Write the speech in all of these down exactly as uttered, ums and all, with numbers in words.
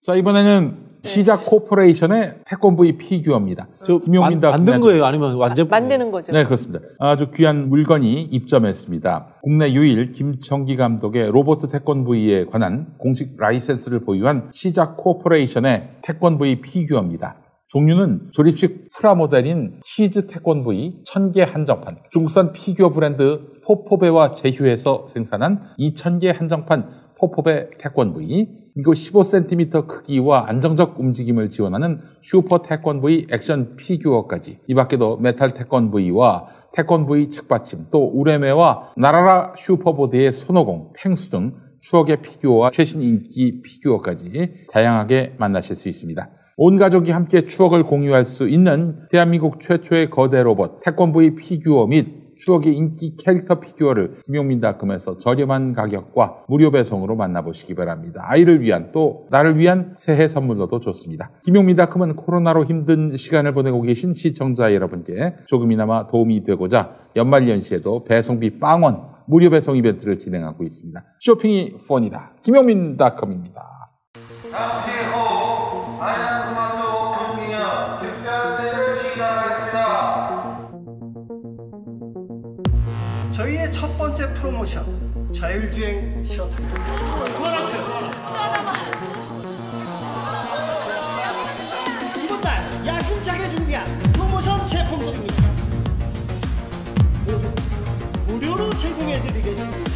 자, 이번에는 네. 시작 코퍼레이션의 태권브이 피규어입니다. 저 김용민 만, 만든 거예요? 아니면 완전? 아, 만드는 거죠. 네, 그렇습니다. 아주 귀한 물건이 입점했습니다. 국내 유일 김청기 감독의 로봇 태권브이에 관한 공식 라이센스를 보유한 시작 코퍼레이션의 태권브이 피규어입니다. 종류는 조립식 프라모델인 키즈 태권브이 천 개 한정판, 중국산 피규어 브랜드 포포베와 제휴해서 생산한 이천 개 한정판 포포베 태권브이, 그리고 십오 센티미터 크기와 안정적 움직임을 지원하는 슈퍼 태권브이 액션 피규어까지, 이 밖에도 메탈 태권브이와 태권브이 측받침, 또 우레메와 나라라 슈퍼보드의 손오공, 팽수 등 추억의 피규어와 최신 인기 피규어까지 다양하게 만나실 수 있습니다. 온 가족이 함께 추억을 공유할 수 있는 대한민국 최초의 거대 로봇 태권브이 피규어 및 추억의 인기 캐릭터 피규어를 김용민닷컴에서 저렴한 가격과 무료 배송으로 만나보시기 바랍니다. 아이를 위한, 또 나를 위한 새해 선물로도 좋습니다. 김용민닷컴은 코로나로 힘든 시간을 보내고 계신 시청자 여러분께 조금이나마 도움이 되고자 연말연시에도 배송비 빵원 무료 배송 이벤트를 진행하고 있습니다. 쇼핑이 폰이다. 김용민닷컴입니다. 잠시 후 아이언스마트 오픈 기념 특별 세일을 시작하겠습니다. 저희의 첫 번째 프로모션, 자율주행 셔틀. 좋아라주세요, 좋아라. 이번 달 야심차게 준비한 프로모션 제품들입니다. 모두 무료로 제공해드리겠습니다.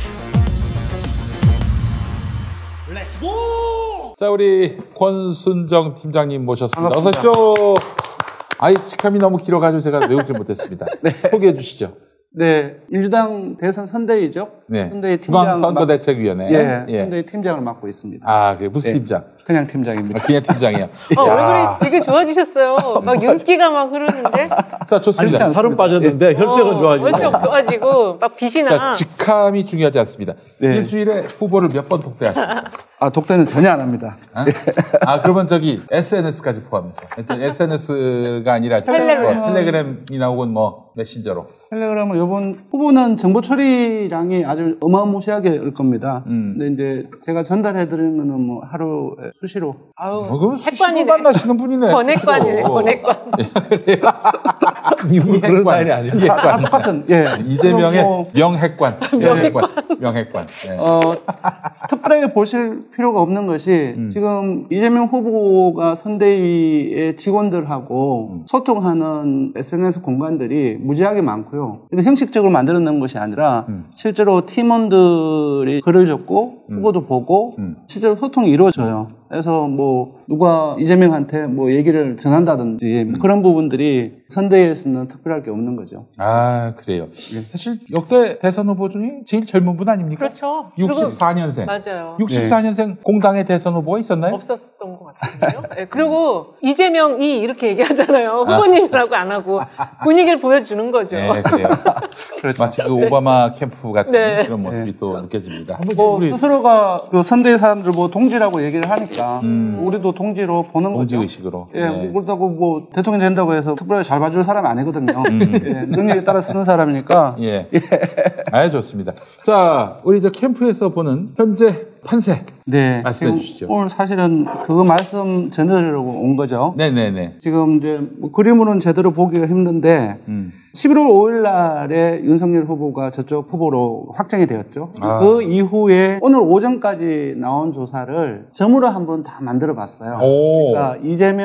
렛츠고! 자, 우리 권순정 팀장님 모셨습니다. 어서 오십시오. 아이, 직함이 너무 길어가지고 제가 외우지 못했습니다. 네. 소개해 주시죠. 네, 민주당 대선 선대위죠. 네. 선대위 팀장. 중앙선거대책위원회. 예, 예. 선대위 팀장을 맡고 있습니다. 아, 그게 무슨 네. 팀장? 그냥 팀장입니다. 아, 그냥 팀장이요. 어, 얼굴이 되게 좋아지셨어요. 막 윤기가 막 흐르는데. 자, 좋습니다. 아니, 살은 빠졌는데 예. 혈색은 좋아지고. 혈색 좋아지고 막 빛이 나. 자, 직함이 중요하지 않습니다. 네. 일주일에 후보를 몇 번 독대하십니까? 아, 독대는 전혀 안 합니다. 아, 아 그러면 저기 에스엔에스까지 포함해서. 에스엔에스가 아니라 텔레그램. 뭐, 텔레그램이나 혹은 뭐 메신저로. 텔레그램은 이번 후보는 정보 처리량이 아주 어마무시하게 을 겁니다. 음. 근데 이제 제가 전달해드리면은 뭐 하루에 수시로. 아우, 어, 그럼 수시로 핵관이네. 만나시는 분이네. 번액관이네, 번액관. 미국은 그런 스타일이 아니야. 다 똑같은, 예. 이재명의 뭐, 명핵관. 명핵관. 명핵관. 예. 어, 특별하게 보실 필요가 없는 것이 음. 지금 이재명 후보가 선대위의 직원들하고 음. 소통하는 에스엔에스 공간들이 무지하게 많고요. 이거 형식적으로 만들어낸 것이 아니라 음. 실제로 팀원들이 글을 적고 음. 후보도 보고 음. 실제로 소통이 이루어져요. 그래서 뭐 누가 이재명한테 뭐 얘기를 전한다든지 뭐 그런 부분들이 선대위에서는 특별할 게 없는 거죠. 아, 그래요. 네. 사실 역대 대선 후보 중에 제일 젊은 분 아닙니까? 그렇죠. 육십사 년생. 맞아요. 육십사 년생 네. 공당의 대선 후보가 있었나요? 없었던 것 같은데요. 네. 그리고 이재명이 이렇게 얘기하잖아요. 후보님이라고 안 하고 분위기를 보여주는 거죠. 네, 그래요. 그렇죠. 마치 그 오바마 캠프 같은 네. 그런 모습이 네. 또 느껴집니다. 뭐 우리... 스스로가 그 선대위 사람들 뭐 동지라고 얘기를 하니까 음. 우리도 동지로 보는 동지 거죠. 의식으로. 예, 네. 그렇다고 뭐 대통령 된다고 해서 특별히 잘 봐줄 사람이 아니거든요. 음. 예, 능력에 따라 쓰는 사람이니까. 예. 예. 아, 좋습니다. 자, 우리 저 캠프에서 보는 현재 판세. 네. 말씀해 주시죠. 오늘 사실은 그거 말씀 전해드리려고 온 거죠. 네네네. 지금 이제 뭐 그림으로는 제대로 보기가 힘든데 음. 십일월 오일 날에 윤석열 후보가 저쪽 후보로 확정이 되었죠. 아. 그 이후에 오늘 오전까지 나온 조사를 점으로 한번 다 만들어 봤어요. 그러니까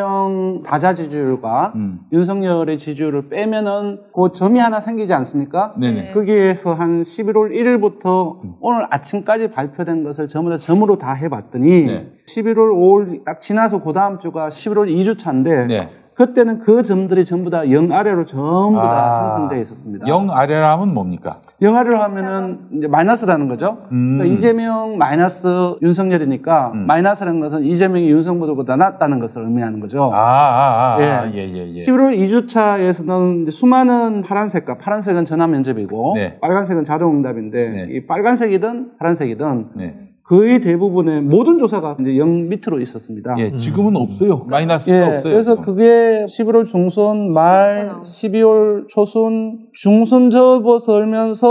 이재명 다자 지지율과 음. 윤석열의 지지율을 빼면은 그 점이 하나 생기지 않습니까? 네네. 거기에서 한 십일월 일일부터 음. 오늘 아침까지 발표된 것을 전부 다 점으로 다 해봤더니 네. 십일월 오일 딱 지나서 그 다음 주가 십일월 이 주 차인데 네. 그때는 그 점들이 전부 다 영 아래로 전부 다 아, 형성되어 있었습니다. 영 아래라면 뭡니까? 영 아래로 하면은 이제 마이너스라는 거죠. 음. 그러니까 이재명 마이너스 윤석열이니까 음. 마이너스라는 것은 이재명이 윤석열보다 낫다는 것을 의미하는 거죠. 아, 아, 아, 예. 아, 예, 예, 예. 십일월 이 주차에서는 이제 수많은 파란색과 파란색은 전화 면접이고 네. 빨간색은 자동 응답인데 네. 이 빨간색이든 파란색이든 네. 거의 대부분의 모든 조사가 이제 영 밑으로 있었습니다. 예, 지금은 음. 없어요. 마이너스가 예, 없어요. 그래서 지금. 그게 십일월 중순 말, 십이월 초순, 중순 접어설면서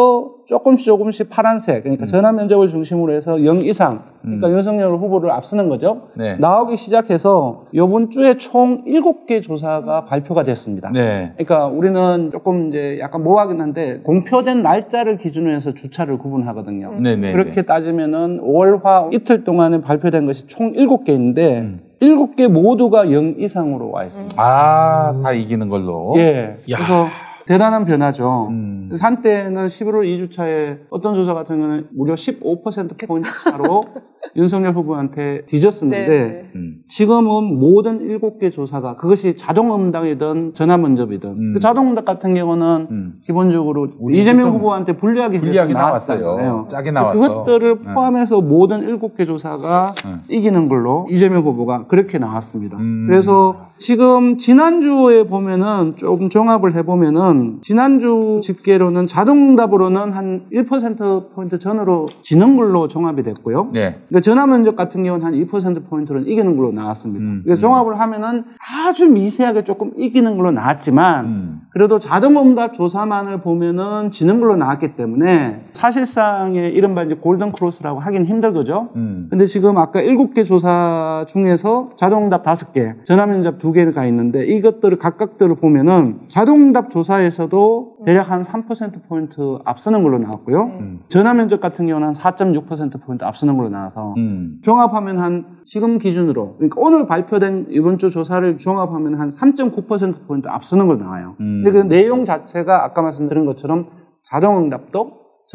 조금씩 조금씩 파란색, 그러니까 음. 전화 면접을 중심으로 해서 영 이상, 그러니까 음. 윤석열 후보를 앞서는 거죠. 네. 나오기 시작해서 이번 주에 총 일곱 개 조사가 발표가 됐습니다. 네. 그러니까 우리는 조금 이제 약간 모호하긴 한데 공표된 날짜를 기준으로 해서 주차를 구분하거든요. 네네. 그렇게 따지면은 오월화 이틀 동안에 발표된 것이 총 일곱 개인데 음. 일곱 개 모두가 영 이상으로 와 있습니다. 아, 다 이기는 걸로. 예. 야. 그래서 대단한 변화죠. 음. 그래서 한때는 십일월 이 주차에 어떤 조사 같은 경우는 무려 십오 퍼센트 포인트 차로 윤석열 후보한테 뒤졌었는데 네. 음. 지금은 모든 일곱 개 조사가 그것이 자동응답이든 전화면접이든 음. 그 자동응답 같은 경우는 음. 기본적으로 우리 이재명 좀 후보한테 불리하게 불리하게 나왔잖아요. 나왔어요. 짜게 나왔어. 그것들을 네. 포함해서 모든 일곱 개 조사가 네. 이기는 걸로 이재명 후보가 그렇게 나왔습니다. 음. 그래서 지금 지난주에 보면은 조금 종합을 해보면은 지난주 집계로는 자동응답으로는 한 일 퍼센트 포인트 전으로 지는 걸로 종합이 됐고요. 네. 그러니까 전화면접 같은 경우는 한 이 퍼센트 포인트는 이기는 걸로 나왔습니다. 음, 그러니까 음. 종합을 하면은 아주 미세하게 조금 이기는 걸로 나왔지만 음. 그래도 자동응답 조사만을 보면은 지는 걸로 나왔기 때문에 사실상의 이른바 이제 골든 크로스라고 하긴 힘들거죠. 음. 근데 지금 아까 일곱 개 조사 중에서 자동응답 다섯 개, 전화면접 두 개가 있는데 이것들을 각각들을 보면은 자동응답 조사에서도 대략 한 삼 퍼센트 포인트 앞서는 걸로 나왔고요. 음. 전화면접 같은 경우는 한 사 점 육 퍼센트 포인트 앞서는 걸로 나와서 음. 종합하면 한 지금 기준으로 그러니까 오늘 발표된 이번 주 조사를 종합하면 한 삼 점 구 퍼센트 포인트 앞서는 걸로 나와요. 음. 근데 그 내용 자체가 아까 말씀드린 것처럼 자동응답도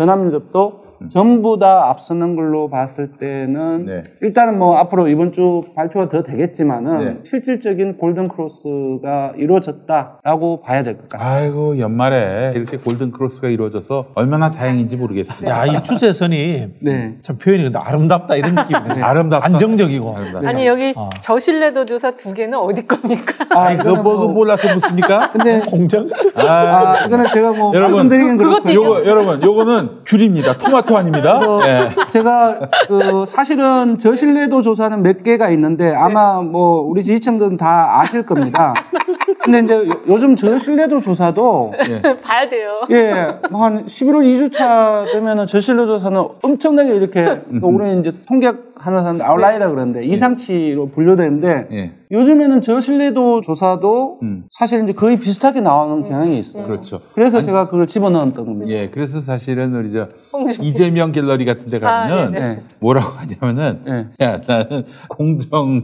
전화면접도 전부 다 앞서는 걸로 봤을 때는 네. 일단은 뭐 앞으로 이번 주 발표가 더 되겠지만은 네. 실질적인 골든 크로스가 이루어졌다라고 봐야 될 것 같습니다. 아이고, 연말에 이렇게 골든 크로스가 이루어져서 얼마나 다행인지 모르겠습니다. 야, 이 추세선이 네. 참 표현이 근데 아름답다 이런 느낌이네. 아름답다. 안정적이고. 아니 여기 어. 저신뢰도 조사 두 개는 어디 겁니까? 아이, 그거 뭐, 그거 몰라서 묻습니까? 근데 공정? 아, 아, 이거는 제가 뭐 여러분, 말씀드리긴 그것도 그렇고 요거, 여러분, 요거는 귤입니다. 토마토 아닙니다. 예. 제가 그 사실은 저신뢰도 조사는 몇 개가 있는데 아마 뭐 우리 지지층들은 다 아실 겁니다. 근데 이제 요- 요즘 저신뢰도 조사도 봐야 돼요. 예, 뭐 한 십일월 이 주차 되면은 저신뢰도 조사는 엄청나게 이렇게 그 우리는 이제 통계하는 사람들 아웃라이라 그러는데 이상치로 분류되는데 예. 요즘에는 저신뢰도 조사도 음. 사실 이제 거의 비슷하게 나오는 경향이 있어요. 그렇죠. 그래서 제가 그걸 집어넣었던 겁니다. 예, 그래서 사실은 우리 저 이재명 갤러리 같은 데 가면은 아, 네네. 뭐라고 하냐면은 네. 야, 나는 공정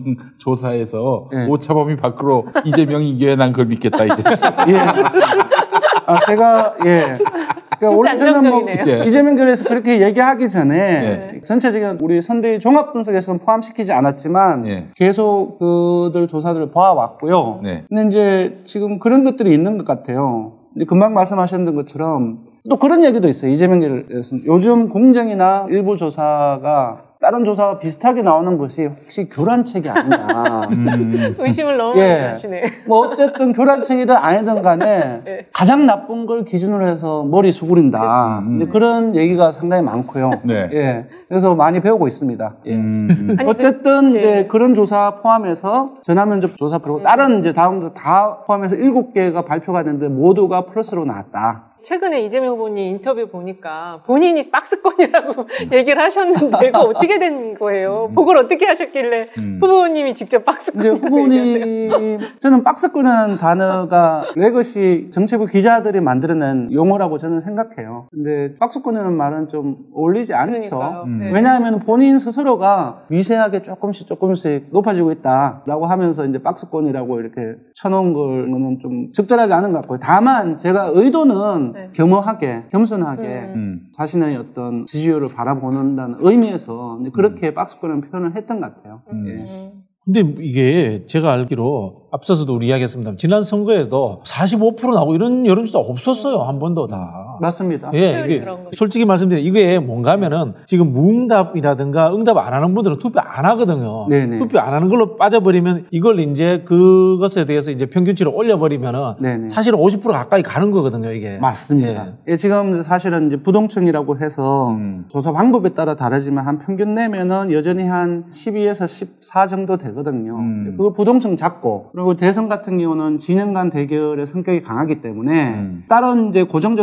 조사에서 네. 오차범위 밖으로 이재명이 이겨야 난 그걸 믿겠다 이제. 예, 맞습니다. 아, 제가, 예. 그러니까 진짜 원래 저는 뭐 안정적이네요. 예. 이재명 결에서 그렇게 얘기하기 전에 예. 전체적인 우리 선대위 종합 분석에서는 포함시키지 않았지만 예. 계속 그들 조사들을 봐왔고요. 네. 근데 이제 지금 그런 것들이 있는 것 같아요. 이제 금방 말씀하셨던 것처럼 또 그런 얘기도 있어요. 이재명 결에서 요즘 공정이나 일부 조사가 다른 조사와 비슷하게 나오는 것이 혹시 교란책이 아니냐. 음. 의심을 너무 예. 많이 하시네. 뭐 어쨌든 교란책이든 아니든 간에 네. 가장 나쁜 걸 기준으로 해서 머리 수그린다. 음. 이제 그런 얘기가 상당히 많고요. 네. 예. 그래서 많이 배우고 있습니다. 예. 음. 아니, 어쨌든 그- 이제 네. 그런 조사 포함해서 전화면접 조사 그리고 다른 이제 다음도 다 포함해서 일곱 개가 발표가 됐는데 모두가 플러스로 나왔다. 최근에 이재명 후보님 인터뷰 보니까 본인이 박스권이라고 얘기를 하셨는데 이거 어떻게 된 거예요? 보고를 어떻게 하셨길래 음. 후보님이 직접 이제 박스권이라고 얘기하세요? 후보님, 저는 박스권이라는 단어가 레거시 정치부 기자들이 만들어낸 용어라고 저는 생각해요. 근데 박스권이라는 말은 좀 어울리지 않죠. 그러니까요. 음. 네. 왜냐하면 본인 스스로가 미세하게 조금씩 조금씩 높아지고 있다라고 하면서 이제 박스권이라고 이렇게 쳐놓은 거는 좀 적절하지 않은 것 같고요. 다만 제가 의도는 네. 겸허하게, 겸손하게 음. 음. 자신의 어떤 지지율을 바라보는다는 의미에서 이제 그렇게 박스권이라는 표현을 했던 것 같아요. 음. 예. 근데 이게 제가 알기로 앞서서도 우리 이야기했습니다. 지난 선거에도 사십오 퍼센트 나오고 이런 여론조사 없었어요. 한 번도 다. 맞습니다. 예, 이게 그런 거죠. 솔직히 말씀드리면 이게 뭔가 하면은 지금 무응답이라든가 응답 안 하는 분들은 투표 안 하거든요. 네네. 투표 안 하는 걸로 빠져버리면 이걸 이제 그것에 대해서 이제 평균치를 올려버리면은 네네. 사실은 오십 퍼센트 가까이 가는 거거든요, 이게. 맞습니다. 예, 지금 사실은 이제 부동층이라고 해서 음. 조사 방법에 따라 다르지만 한 평균 내면은 여전히 한 십이에서 십사 정도 되거든요. 음. 그거 부동층 작고 그리고 대선 같은 경우는 진영 간 대결의 성격이 강하기 때문에 음. 다른 이제 고정적으로 가져가는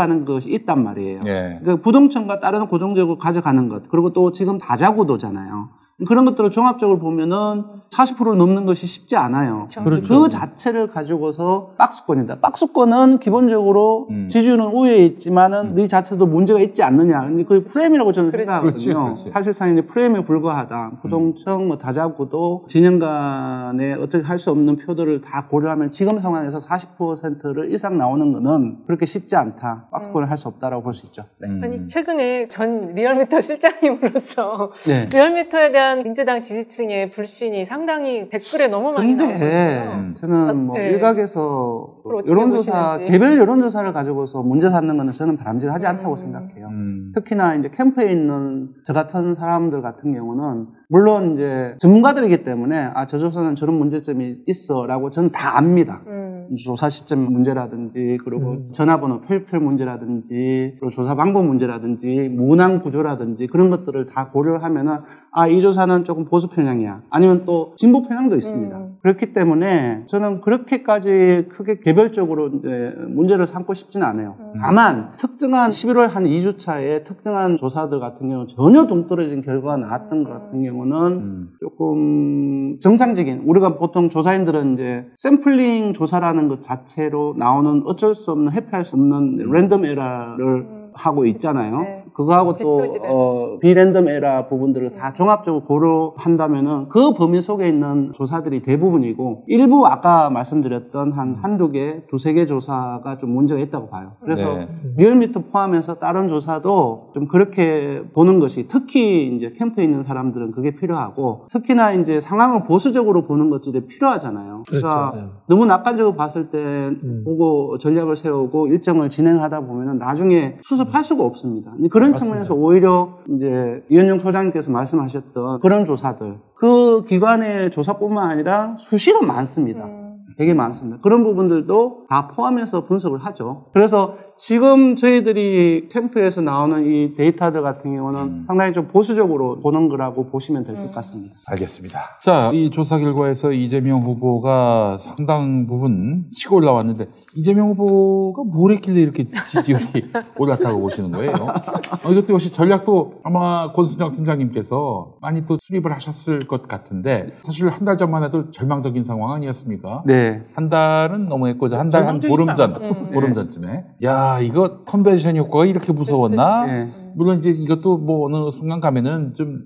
구조라는 것이 있단 말이에요. 예. 그러니까 부동층과 다른 고정적으로 가져가는 것, 그리고 또 지금 다자구도잖아요. 그런 것들을 종합적으로 보면은 사십 퍼센트를 넘는 것이 쉽지 않아요. 그렇죠. 그 자체를 가지고서 박스권이다. 박스권은 기본적으로 음. 지지율은 우위에 있지만은 이 자체도 문제가 있지 않느냐. 근데 그 프레임이라고 저는 그렇지. 생각하거든요. 그렇지, 그렇지. 사실상 이제 프레임에 불과하다. 부동층, 뭐 다자구도 진영 간에 어떻게 할 수 없는 표들을 다 고려하면 지금 상황에서 사십 퍼센트를 이상 나오는 거는 그렇게 쉽지 않다. 박스권을 할 수 없다라고 볼 수 있죠. 네. 음. 아니 최근에 전 리얼미터 실장님으로서 네. 리얼미터에 대한 민주당 지지층의 불신이 상당히 댓글에 너무 많이 근데 나오거든요. 저는 뭐 네. 일각에서 그걸 어떻게 여론조사, 보시는지. 개별 여론조사를 가지고서 문제 삼는 거는 저는 바람직하지 않다고 생각해요. 음. 특히나 이제 캠프에 있는 저 같은 사람들 같은 경우는 물론 이제 전문가들이기 때문에 아, 저 조사는 저런 문제점이 있어라고 저는 다 압니다. 음. 조사 시점 문제라든지 그리고 전화번호 표입틀 문제라든지 그리고 조사 방법 문제라든지 문항 구조라든지 그런 것들을 다 고려를 하면은 아, 이 조사는 조금 보수 편향이야. 아니면 또 진보 편향도 있습니다. 음. 그렇기 때문에 저는 그렇게까지 크게 개별적으로 이제 문제를 삼고 싶지는 않아요. 다만 특정한 십일월 한 이 주차에 특정한 조사들 같은 경우는 전혀 동떨어진 결과가 나왔던 것 같은 경우는 음. 조금 정상적인, 우리가 보통 조사인들은 이제 샘플링 조사라는 것 자체로 나오는 어쩔 수 없는, 회피할 수 없는 랜덤 에러를 하고 있잖아요. 네. 그거하고 또 뒷표지를. 어, 비랜덤 에러 부분들을 다 종합적으로 고려한다면은 그 범위 속에 있는 조사들이 대부분이고 일부 아까 말씀드렸던 한 한두 개, 두세 개 조사가 좀 문제가 있다고 봐요. 그래서 네. 리얼미터 포함해서 다른 조사도 좀 그렇게 보는 것이 특히 이제 캠프에 있는 사람들은 그게 필요하고 특히나 이제 상황을 보수적으로 보는 것들이 필요하잖아요. 그러니까 그렇죠. 네. 너무 낙관적으로 봤을 때 보고 전략을 세우고 일정을 진행하다 보면은 나중에 수습할 수가 없습니다. 그런 측면에서 오히려 이제 이현영 소장님께서 말씀하셨던 그런 조사들, 그 기관의 조사뿐만 아니라 수시로 많습니다. 되게 많습니다. 그런 부분들도 다 포함해서 분석을 하죠. 그래서 지금 저희들이 캠프에서 나오는 이 데이터들 같은 경우는 음. 상당히 좀 보수적으로 보는 거라고 보시면 될 것 같습니다. 알겠습니다. 자, 이 조사 결과에서 이재명 후보가 상당 부분 치고 올라왔는데 이재명 후보가 뭘 했길래 이렇게 지지율이 올랐다고 보시는 거예요? 어, 이것도 역시 전략도 아마 권순정 팀장님께서 많이 또 수립을 하셨을 것 같은데 사실 한 달 전만 해도 절망적인 상황 아니었습니까? 네. 한 달은 너무했고 한 달 한 보름 전, 음. 보름 전쯤에 야 이거 컨벤션 효과가 이렇게 무서웠나? 네. 물론 이제 이것도 뭐 어느 순간 가면은 좀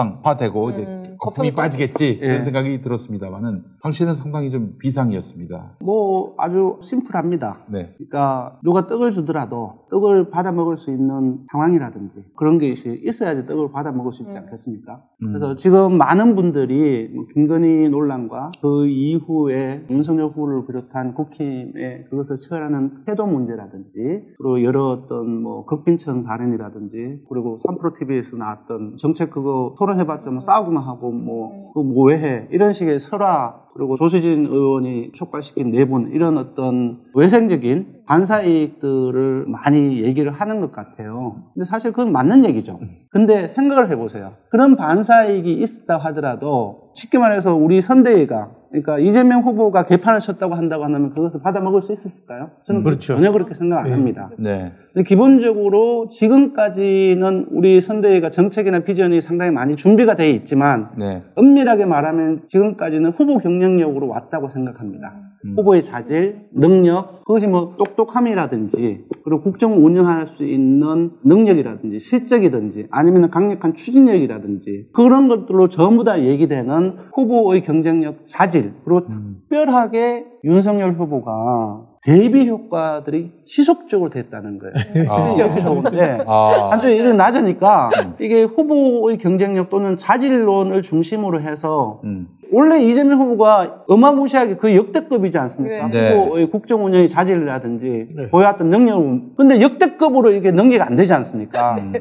정상화되고 이제 음, 거품이 거품이 빠지겠지 예. 이런 생각이 들었습니다만은 당시에는 상당히 좀 비상이었습니다. 뭐 아주 심플합니다. 네. 그러니까 누가 떡을 주더라도 떡을 받아 먹을 수 있는 상황이라든지 그런 게 있어야지 떡을 받아 먹을 수 있지 않겠습니까? 음. 그래서 지금 많은 분들이 뭐 김건희 논란과 그 이후에 윤석열 후보를 비롯한 국힘의 그것을 처리하는 태도 문제라든지 그리고 여러 어떤 뭐 극빈청 발언이라든지 그리고 삼프로티비에서 나왔던 정책 그거 토론해봤자 뭐 싸우기만 하고 뭐 그거 뭐 왜 해 이런 식의 설화 그리고 조수진 의원이 촉발시킨 내분 이런 어떤 외생적인 반사이익들을 많이 얘기를 하는 것 같아요. 근데 사실 그건 맞는 얘기죠. 근데 생각을 해보세요. 그런 반사이익이 있었다 하더라도 쉽게 말해서 우리 선대위가 그러니까 이재명 후보가 개판을 쳤다고 한다고 한다면 그것을 받아먹을 수 있었을까요? 저는 그렇죠. 전혀 그렇게 생각 안 합니다. 네. 근데 기본적으로 지금까지는 우리 선대위가 정책이나 비전이 상당히 많이 준비가 돼 있지만 네. 엄밀하게 말하면 지금까지는 후보 경쟁력으로 왔다고 생각합니다. 음. 후보의 자질, 능력, 그것이 뭐 똑똑함이라든지 그리고 국정을 운영할 수 있는 능력이라든지 실적이든지 아니면 강력한 추진력이라든지 그런 것들로 전부 다 얘기되는 후보의 경쟁력, 자질 그리고 특별하게 윤석열 후보가 대비 효과들이 지속적으로 됐다는 거예요. 아. 이렇게 좋은데 아. 한쪽에 이런 낮으니까 이게 후보의 경쟁력 또는 자질론을 중심으로 해서 음. 원래 이재명 후보가 어마무시하게 거의 역대급이지 않습니까? 네. 후보의 국정 운영의 자질이라든지 네. 보여왔던 능력은 근데 역대급으로 이게 능력이 안 되지 않습니까? 음.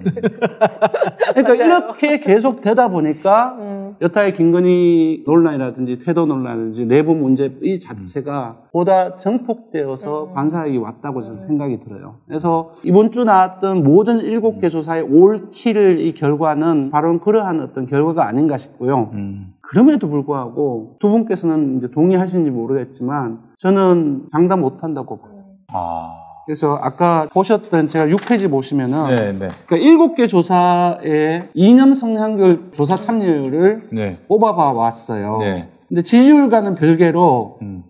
그러니까 맞아요. 이렇게 계속 되다 보니까 음. 여타의 김건희 논란이라든지 태도 논란이라든지 내부 문제 이 자체가 보다 정폭되어서 반사이익이 왔다고 저는 생각이 들어요. 그래서 이번 주 나왔던 모든 일곱 개 조사의 올킬 이 결과는 바로 그러한 어떤 결과가 아닌가 싶고요. 음. 그럼에도 불구하고 두 분께서는 이제 동의하시는지 모르겠지만 저는 장담 못한다고 봐요. 아. 그래서 아까 보셨던 제가 육 페이지 보시면은 네, 네. 그러니까 일곱 개 조사의 이념 성향별 조사 참여율을 네. 뽑아봐 왔어요. 네. 근데 지지율과는 별개로 음.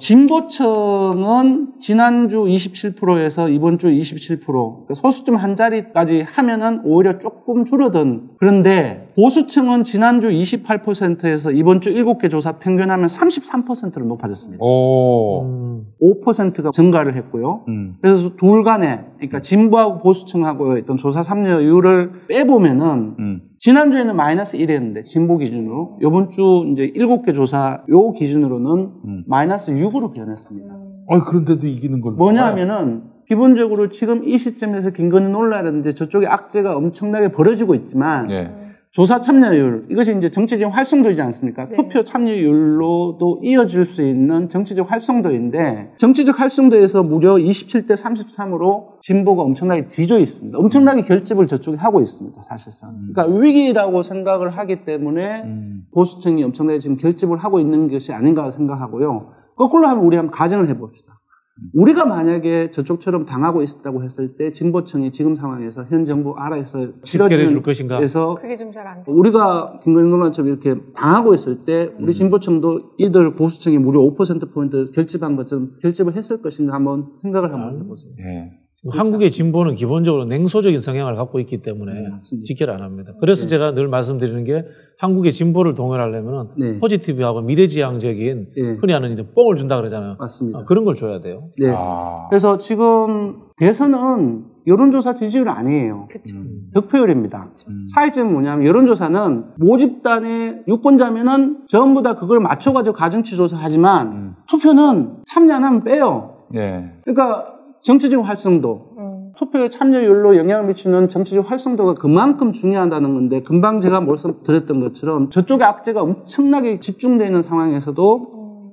진보층은 지난주 이십칠 퍼센트에서 이번 주 이십칠 퍼센트 그러니까 소수점 한 자리까지 하면은 오히려 조금 줄어든 그런데 보수층은 지난주 이십팔 퍼센트에서 이번 주 일곱 개 조사 평균하면 삼십삼 퍼센트로 높아졌습니다. 오. 음. 오 퍼센트가 증가를 했고요. 음. 그래서 둘 간에 그러니까 진보하고 보수층하고 있던 조사 참여율을 빼보면은 음. 지난주에는 마이너스 일이었는데 진보 기준으로 이번 주 이제 일곱 개 조사 요 기준으로는 음. 마이너스 육으로 변했습니다. 어, 그런데도 이기는 걸로. 뭐냐 하면은 기본적으로 지금 이 시점에서 김건희 논란이라든지 저쪽에 악재가 엄청나게 벌어지고 있지만 네. 조사 참여율 이것이 이제 정치적 활성도이지 않습니까? 네. 투표 참여율로도 이어질 수 있는 정치적 활성도인데 정치적 활성도에서 무려 이십칠 대 삼십삼으로 진보가 엄청나게 뒤져 있습니다. 엄청나게 결집을 저쪽이 하고 있습니다. 사실상. 그러니까 위기라고 생각을 하기 때문에 음. 보수층이 엄청나게 지금 결집을 하고 있는 것이 아닌가 생각하고요. 거꾸로 하면 우리 한번 가정을 해봅시다. 우리가 만약에 저쪽처럼 당하고 있었다고 했을 때 진보층이 지금 상황에서 현 정부 아래에서 집결해 줄 것인가? 그래서 그게 좀 잘 안 돼. 우리가 김건희 논란처럼 이렇게 당하고 있을 때 우리 진보층도 이들 보수층이 무려 오 퍼센트 포인트 결집한 것처럼 결집을 했을 것인가 한번 생각을 한번 해보세요. 네. 한국의 진보는 기본적으로 냉소적인 성향을 갖고 있기 때문에 맞습니다. 직결 안 합니다. 그래서 네. 제가 늘 말씀드리는 게 한국의 진보를 동원하려면 네. 포지티브하고 미래지향적인 네. 흔히 하는 이제 뽕을 준다 그러잖아요. 맞습니다. 아, 그런 걸 줘야 돼요. 네. 아. 그래서 지금 대선은 여론조사 지지율 아니에요. 그렇죠. 득표율입니다. 음. 차이점은 뭐냐면 여론조사는 모집단의 유권자면은 전부 다 그걸 맞춰가지고 가중치 조사하지만 음. 투표는 참여 안 하면 빼요. 네. 그러니까 정치적 활성도, 음. 투표 참여율로 영향을 미치는 정치적 활성도가 그만큼 중요하다는 건데 금방 제가 말씀드렸던 것처럼 저쪽의 악재가 엄청나게 집중되어 있는 상황에서도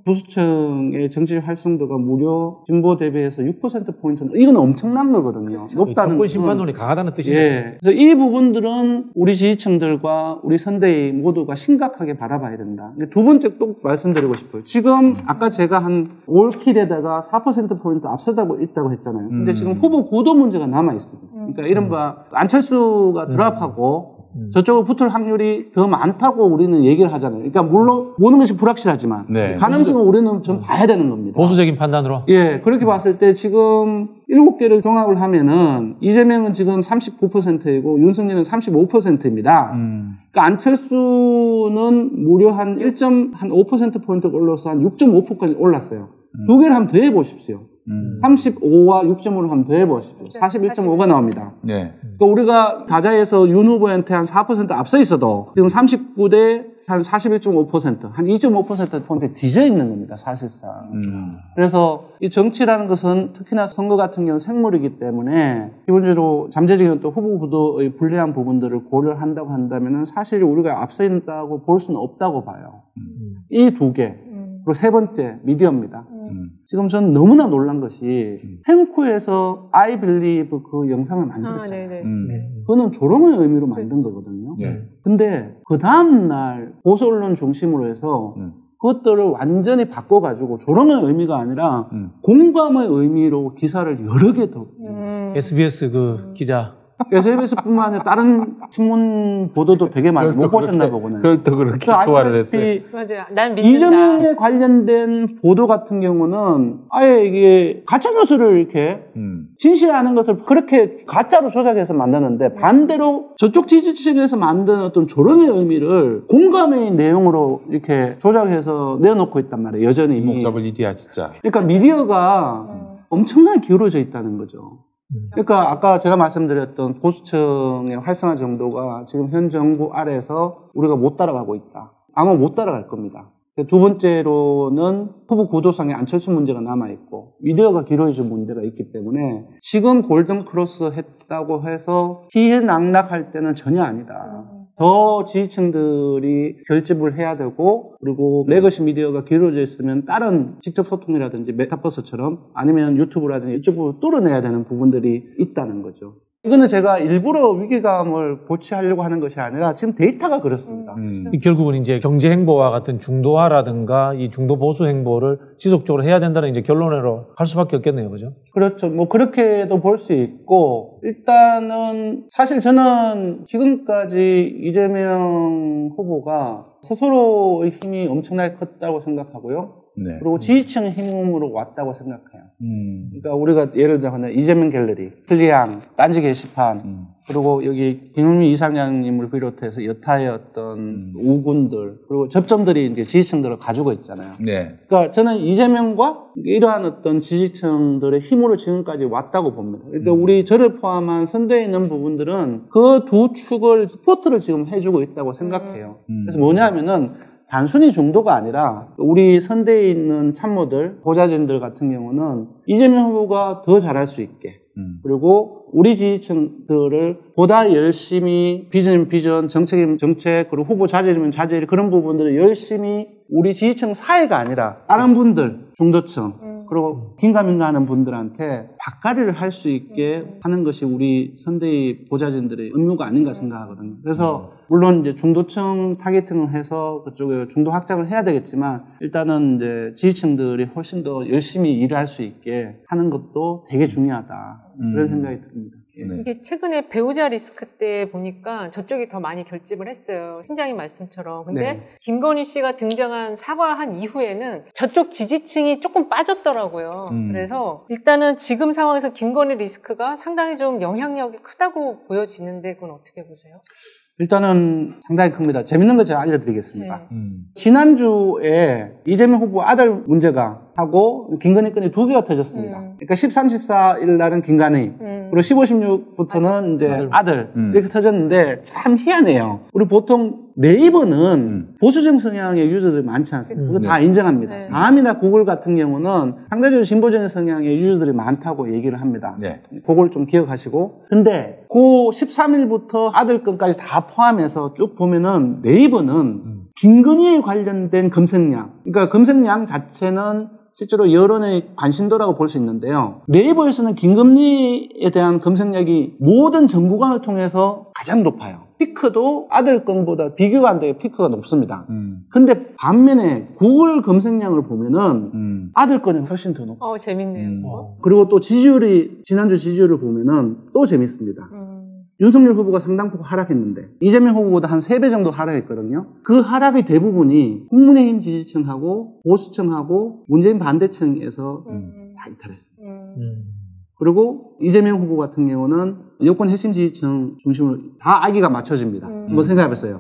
보수층의 정치적 활성도가 무려 진보 대비해서 육 퍼센트 포인트는 이건 엄청난 거거든요. 높다는 정권 것은. 심판론이 강하다는 뜻이에요. 예. 그래서 이 부분들은 우리 지지층들과 우리 선대위 모두가 심각하게 바라봐야 된다. 근데 두 번째 또 말씀드리고 싶어요. 지금 아까 제가 한 올킬에다가 사 퍼센트 포인트 앞서다고 있다고 했잖아요. 근데 음. 지금 후보 구도 문제가 남아 있습니다. 그러니까 이른바 안철수가 드랍하고 저쪽으로 붙을 확률이 더 많다고 우리는 얘기를 하잖아요. 그러니까 물론 모든 것이 불확실하지만 네. 가능성을 우리는 좀 봐야 되는 겁니다. 보수적인 판단으로. 예, 그렇게 봤을 때 지금 일곱 개를 종합을 하면은 이재명은 지금 삼십구 퍼센트이고 윤석열은 삼십오 퍼센트입니다. 음. 그러니까 안철수는 무려 한 일 점 오 퍼센트 포인트 올라서 한 육 점 오 퍼센트까지 올랐어요. 두 개를 한번 더 해보십시오. 음. 삼십오와 육 점 오를 한번 더 해보십시오. 사십일 점 오가 나옵니다. 네. 그러니까 우리가 다자에서 윤 후보한테 한 사 퍼센트 앞서 있어도 지금 삼십구 대 한 사십일 점 오 퍼센트, 한 이 점 오 퍼센트 포인트 뒤져 있는 겁니다, 사실상. 음. 그래서 이 정치라는 것은 특히나 선거 같은 경우는 생물이기 때문에 기본적으로 잠재적인 또 후보 구도의 불리한 부분들을 고려를 한다고 한다면 사실 우리가 앞서 있다고 볼 수는 없다고 봐요. 이 두 개. 그리고 세 번째, 미디어입니다. 음. 지금 전 너무나 놀란 것이 햄코에서 I believe 그 영상을 아, 만들었잖아요. 네네. 음. 그거는 조롱의 의미로 만든 거거든요. 네. 근데 그 다음날 보수 언론 중심으로 해서 음. 그것들을 완전히 바꿔가지고 조롱의 의미가 아니라 음. 공감의 의미로 기사를 여러 개 더. 음. 에스비에스 그 기자. 에스비에스뿐만 아니라 다른 신문 보도도 되게 많이 못 보셨나 보구나. 그걸 또 그렇게 소화를 했어요. 맞아요. 난 믿는다. 이재명에 관련된 보도 같은 경우는 아예 이게 가짜 뉴스를 이렇게 음. 진실하는 것을 그렇게 가짜로 조작해서 만드는데 반대로 저쪽 지지층에서 만든 어떤 조롱의 의미를 공감의 내용으로 이렇게 조작해서 내놓고 있단 말이에요. 여전히. 목잡을 일이야 진짜. 그러니까 미디어가 엄청나게 기울어져 있다는 거죠. 그러니까 아까 제가 말씀드렸던 보수층의 활성화 정도가 지금 현 정부 아래에서 우리가 못 따라가고 있다. 아마 못 따라갈 겁니다. 두 번째로는 후보 구도상의 안철수 문제가 남아있고 미디어가 기울어진 문제가 있기 때문에 지금 골든 크로스 했다고 해서 기회 낙락할 때는 전혀 아니다. 더 지지층들이 결집을 해야 되고 그리고 레거시 미디어가 기울어져 있으면 다른 직접 소통이라든지 메타버스처럼 아니면 유튜브라든지 이쪽으로 뚫어내야 되는 부분들이 있다는 거죠. 이거는 제가 일부러 위기감을 고취하려고 하는 것이 아니라 지금 데이터가 그렇습니다. 음. 결국은 이제 경제 행보와 같은 중도화라든가 이 중도 보수 행보를 지속적으로 해야 된다는 이제 결론으로 갈 수밖에 없겠네요, 그죠? 그렇죠. 뭐 그렇게도 볼 수 있고 일단은 사실 저는 지금까지 이재명 후보가 스스로의 힘이 엄청나게 컸다고 생각하고요. 네. 그리고 지지층 힘으로 왔다고 생각해요. 음. 그러니까 우리가 예를 들어 이재명 갤러리, 클리앙, 딴지 게시판, 음. 그리고 여기 김용민 이사장님을 비롯해서 여타의 어떤 음. 우군들, 그리고 접점들이 이제 지지층들을 가지고 있잖아요. 네. 그러니까 저는 이재명과 이러한 어떤 지지층들의 힘으로 지금까지 왔다고 봅니다. 그러니까 음. 우리 저를 포함한 선대에 있는 부분들은 그 두 축을 스포트를 지금 해주고 있다고 생각해요. 음. 그래서 뭐냐면은 단순히 중도가 아니라 우리 선대에 있는 참모들, 보좌진들 같은 경우는 이재명 후보가 더 잘할 수 있게 음. 그리고 우리 지지층들을 보다 열심히 비전이면 비전, 정책이면 정책, 그리고 후보 자질이면 자질 그런 부분들을 열심히 우리 지지층 사회가 아니라 다른 분들, 중도층 그리고 긴가민가 하는 분들한테 밭갈이를 할 수 있게 하는 것이 우리 선대위 보좌진들의 업무가 아닌가 생각하거든요. 그래서 물론 이제 중도층 타겟팅을 해서 그쪽에 중도 확장을 해야 되겠지만 일단은 이제 지지층들이 훨씬 더 열심히 일을 할 수 있게 하는 것도 되게 중요하다. 그런 음. 생각이 듭니다. 네. 이게 최근에 배우자 리스크 때 보니까 저쪽이 더 많이 결집을 했어요. 팀장님 말씀처럼. 근데 네. 김건희 씨가 등장한 사과한 이후에는 저쪽 지지층이 조금 빠졌더라고요. 음. 그래서 일단은 지금 상황에서 김건희 리스크가 상당히 좀 영향력이 크다고 보여지는데 그건 어떻게 보세요? 일단은 상당히 큽니다. 재밌는 거 제가 알려드리겠습니다. 네. 음. 지난주에 이재명 후보 아들 문제가 하고 김건희 건이 두 개가 터졌습니다. 음. 그러니까 십삼, 십사 일 날은 김건희, 음. 그리고 십오, 십육부터는 이제 아들. 아들, 음. 이렇게 터졌는데 참 희한해요. 우리 보통 네이버는 음. 보수적 성향의 유저들이 많지 않습니다. 그거 네. 다 인정합니다. 네. 다음이나 구글 같은 경우는 상대적으로 진보적인 성향의 유저들이 많다고 얘기를 합니다. 네. 그걸 좀 기억하시고. 근데 그 십삼 일부터 아들 건까지 다 포함해서 쭉 보면은 네이버는 음. 김건희에 관련된 검색량, 그러니까 검색량 자체는 실제로 여론의 관심도라고 볼 수 있는데요. 네이버에서는 김건희에 대한 검색량이 모든 정보관을 통해서 가장 높아요. 피크도 아들 건보다 비교가 안 되게 피크가 높습니다. 음. 근데 반면에 구글 검색량을 보면은 음. 아들 건이 훨씬 더 높아요. 어, 재밌네요. 음. 그거. 그리고 또 지지율이, 지난주 지지율을 보면은 또 재밌습니다. 음. 윤석열 후보가 상당폭 하락했는데 이재명 후보보다 한 세 배 정도 하락했거든요. 그 하락의 대부분이 국민의힘 지지층하고 보수층하고 문재인 반대층에서 음. 다 이탈했습니다. 음. 음. 그리고 이재명 후보 같은 경우는 여권 핵심 지지층 중심으로 다 아기가 맞춰집니다. 음. 한번 생각해보세요.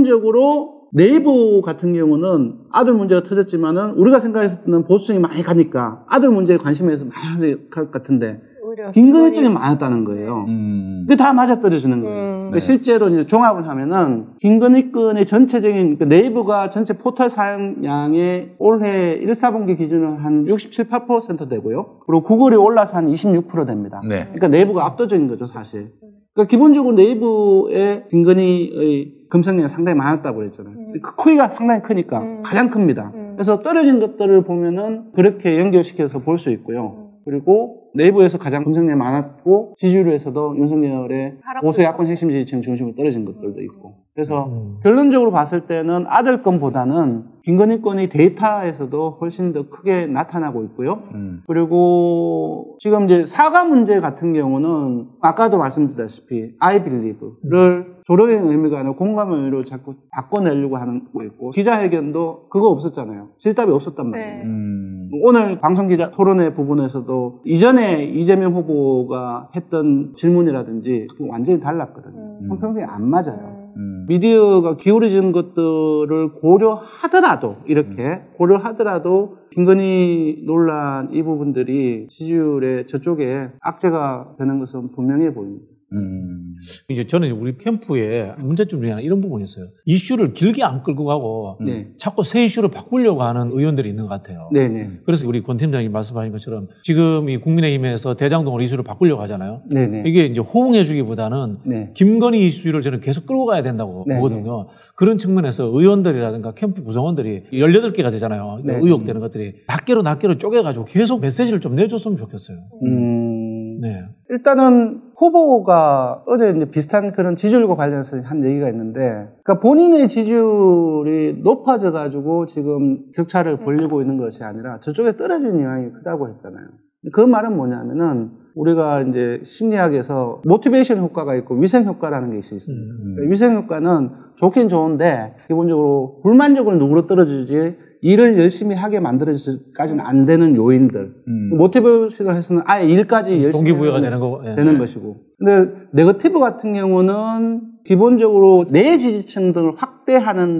기본적으로 네이버 같은 경우는 아들 문제가 터졌지만은 우리가 생각했을 때는 보수층이 많이 가니까 아들 문제에 관심에서 많이 할 것 같은데 오히려 김건희 쪽이 많았다는 거예요. 음. 그게 다 맞아떨어지는 거예요. 음. 그러니까 실제로 이제 종합을 하면은 김건희 건의 전체적인, 그러니까 네이버가 전체 포털 사용량의 올해 일, 사분기 기준으로 한 육십칠, 팔 퍼센트 되고요. 그리고 구글이 올라서 한 이십육 퍼센트 됩니다. 네. 그러니까 네이버가 압도적인 거죠, 사실. 그러니까 기본적으로 네이버에 김건희의 검색량이 상당히 많았다고 그랬잖아요. 그 크기가 상당히 크니까 음. 가장 큽니다. 음. 그래서 떨어진 것들을 보면은 그렇게 연결시켜서 볼 수 있고요. 그리고 네이버에서 가장 검색량이 많았고 지지율에서도 윤석열의 하락도 보수 야권 핵심 지지층 중심으로 떨어진 것들도 있고. 그래서 음. 결론적으로 봤을 때는 아들 건보다는 김건희 건의 데이터에서도 훨씬 더 크게 나타나고 있고요. 음. 그리고 지금 이제 사과 문제 같은 경우는 아까도 말씀드렸다시피 I believe를 조롱의 의미가 아니라 공감의 의미로 자꾸 바꿔내려고 하는 거 있고 기자회견도 그거 없었잖아요. 질답이 없었단 말이에요. 네. 음. 오늘 방송기자 토론회 부분에서도 이전에 이재명 후보가 했던 질문이라든지 완전히 달랐거든요. 음. 형평성이 안 맞아요. 음. 미디어가 기울어진 것들을 고려하더라도 이렇게 고려하더라도 김건희 논란 이 부분들이 지지율에 저쪽에 악재가 되는 것은 분명해 보입니다. 음. 이제 저는 우리 캠프에 문제점 중에 하나 이런 부분이 있어요. 이슈를 길게 안 끌고 가고 네. 자꾸 새 이슈를 바꾸려고 하는 의원들이 있는 것 같아요. 네네. 그래서 우리 권 팀장님 말씀하신 것처럼 지금 이 국민의힘에서 대장동으로 이슈를 바꾸려고 하잖아요. 네네. 이게 이제 호응해주기보다는 네. 김건희 이슈를 저는 계속 끌고 가야 된다고 네, 보거든요. 그런 측면에서 의원들이라든가 캠프 구성원들이 열여덟 개가 되잖아요. 네. 의혹되는 것들이 낱개로 낱개로 쪼개가지고 계속 메시지를 좀 내줬으면 좋겠어요. 음. 네. 일단은 후보가 어제 이제 비슷한 그런 지지율과 관련해서 한 얘기가 있는데, 그러니까 본인의 지지율이 높아져가지고 지금 격차를 벌리고 있는 것이 아니라 저쪽에 떨어지는 영향이 크다고 했잖아요. 그 말은 뭐냐면은 우리가 이제 심리학에서 모티베이션 효과가 있고 위생 효과라는 게 있습니다. 음. 그러니까 위생 효과는 좋긴 좋은데 기본적으로 불만족을 누구로 떨어지지 일을 열심히 하게 만들어지기까지는 안 되는 요인들. 음. 모티베이션을 해서는 아예 일까지 열심히 동기부여가 되는 거고. 예. 되는 것이고. 근데 네거티브 같은 경우는 기본적으로 내 지지층들을 확대하는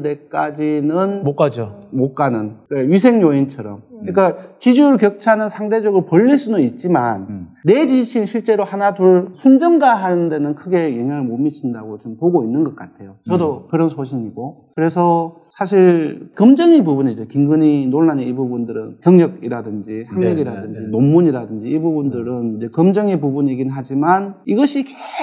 데까지는 못 가죠. 못 가는 그러니까 위생 요인처럼. 그러니까 지지율 격차는 상대적으로 벌릴 수는 있지만 음. 내 지지층 실제로 하나 둘 순정가하는 데는 크게 영향을 못 미친다고 좀 보고 있는 것 같아요. 저도 음. 그런 소신이고. 그래서 사실 검증의 부분이죠. 김건희 논란의 이 부분들은 경력이라든지 학력이라든지 네, 네, 네. 논문이라든지 이 부분들은 이제 검증의 부분이긴 하지만 이것이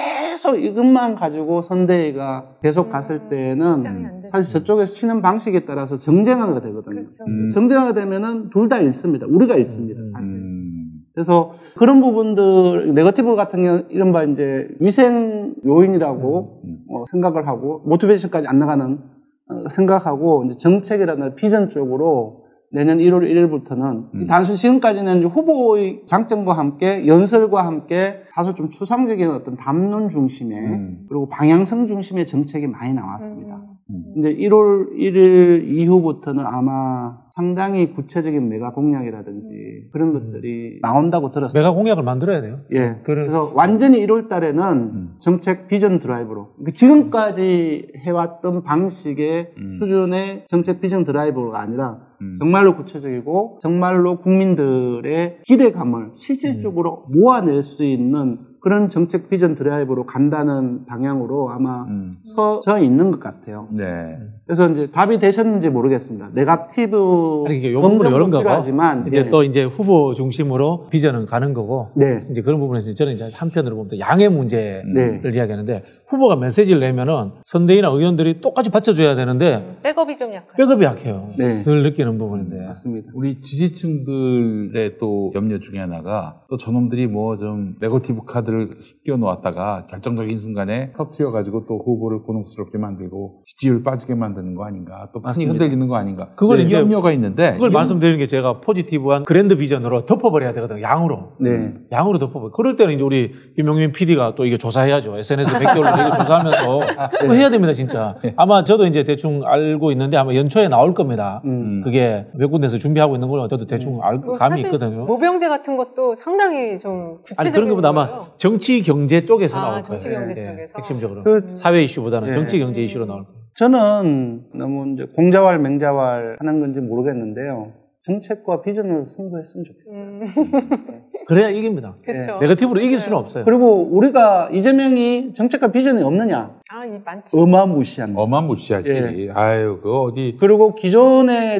계속 이것만 가지고 선대위가 계속 갔을 때는 사실 저쪽에서 치는 방식에 따라서 정쟁화가 되거든요. 그렇죠. 음. 정쟁화가 되면은 둘 다 잃습니다. 우리가 잃습니다, 사실. 음. 그래서 그런 부분들, 네거티브 같은 경우는 이른바 이제 위생 요인이라고 음. 어, 생각을 하고, 모티베이션까지 안 나가는 어, 생각하고, 이제 정책이라는 비전 쪽으로 내년 일월 일일부터는 음. 단순 지금까지는 이제 후보의 장점과 함께 연설과 함께 다소 좀 추상적인 어떤 담론 중심의 음. 그리고 방향성 중심의 정책이 많이 나왔습니다. 음. 근데 일월 일일 이후부터는 아마 상당히 구체적인 메가 공약이라든지 그런 것들이 나온다고 들었어요. 메가 공약을 만들어야 돼요. 예. 그래서- 그래서 완전히 일월 달에는 음. 정책 비전 드라이브로, 그러니까 지금까지 해왔던 방식의 음. 수준의 정책 비전 드라이브가 아니라 음. 정말로 구체적이고 정말로 국민들의 기대감을 실질적으로 모아낼 수 있는 그런 정책 비전 드라이브로 간다는 방향으로 아마 음. 서져 있는 것 같아요. 네. 그래서 이제 답이 되셨는지 모르겠습니다. 네거티브 아니, 이게 요 부분은 이런 거고. 필요하지만 이제 네. 또 이제 후보 중심으로 비전은 가는 거고. 네. 이제 그런 부분에서 저는 이제 한편으로 보면 또 양의 문제를 네. 이야기하는데 후보가 메시지를 내면은 선대위나 의원들이 똑같이 받쳐줘야 되는데 백업이 좀 약한. 백업이 약해요. 네. 늘 느끼는 부분인데. 맞습니다. 우리 지지층들의 또 염려 중에 하나가 또 저놈들이 뭐 좀 네거티브 카드를 끼워 놓았다가 결정적인 순간에 터트려가지고 또 후보를 곤혹스럽게 만들고 지지율 빠지게 만드는 거 아닌가, 또 판이 맞습니다. 흔들리는 거 아닌가. 그걸 이 이제 염려가 있는데 그걸 이 말씀드리는 게 제가 포지티브한 그랜드 비전으로 덮어버려야 되거든요. 양으로. 네. 양으로 덮어버려. 그럴 때는 이제 우리 김용민 피디가 또 이게 조사해야죠. 에스엔에스 백 개월로 이거 조사하면서 그거 해야 됩니다, 진짜. 아마 저도 이제 대충 알고 있는데 아마 연초에 나올 겁니다. 음. 그게 몇 군데서 준비하고 있는 걸 저도 대충 알 그리고 감이 사실 있거든요. 모병제 같은 것도 상당히 좀 구체적인 아니 그런 것보다 아마 거예요. 정치 경제 쪽에서 아, 나올 거예요. 정치 경제 예, 쪽에서. 핵심적으로 그- 사회 이슈보다는 예. 정치 경제 이슈로 나올 거예요. 저는 너무 이제 공자왈 맹자왈 하는 건지 모르겠는데요. 정책과 비전으로 승부했으면 좋겠어요. 음, 그래야 이깁니다. 그렇죠. 네거티브로 이길 수는 없어요. 그리고 우리가 이재명이 정책과 비전이 없느냐? 아, 이 많지. 어마무시한. 어마무시하지. 예. 아유, 그거 어디. 그리고 기존의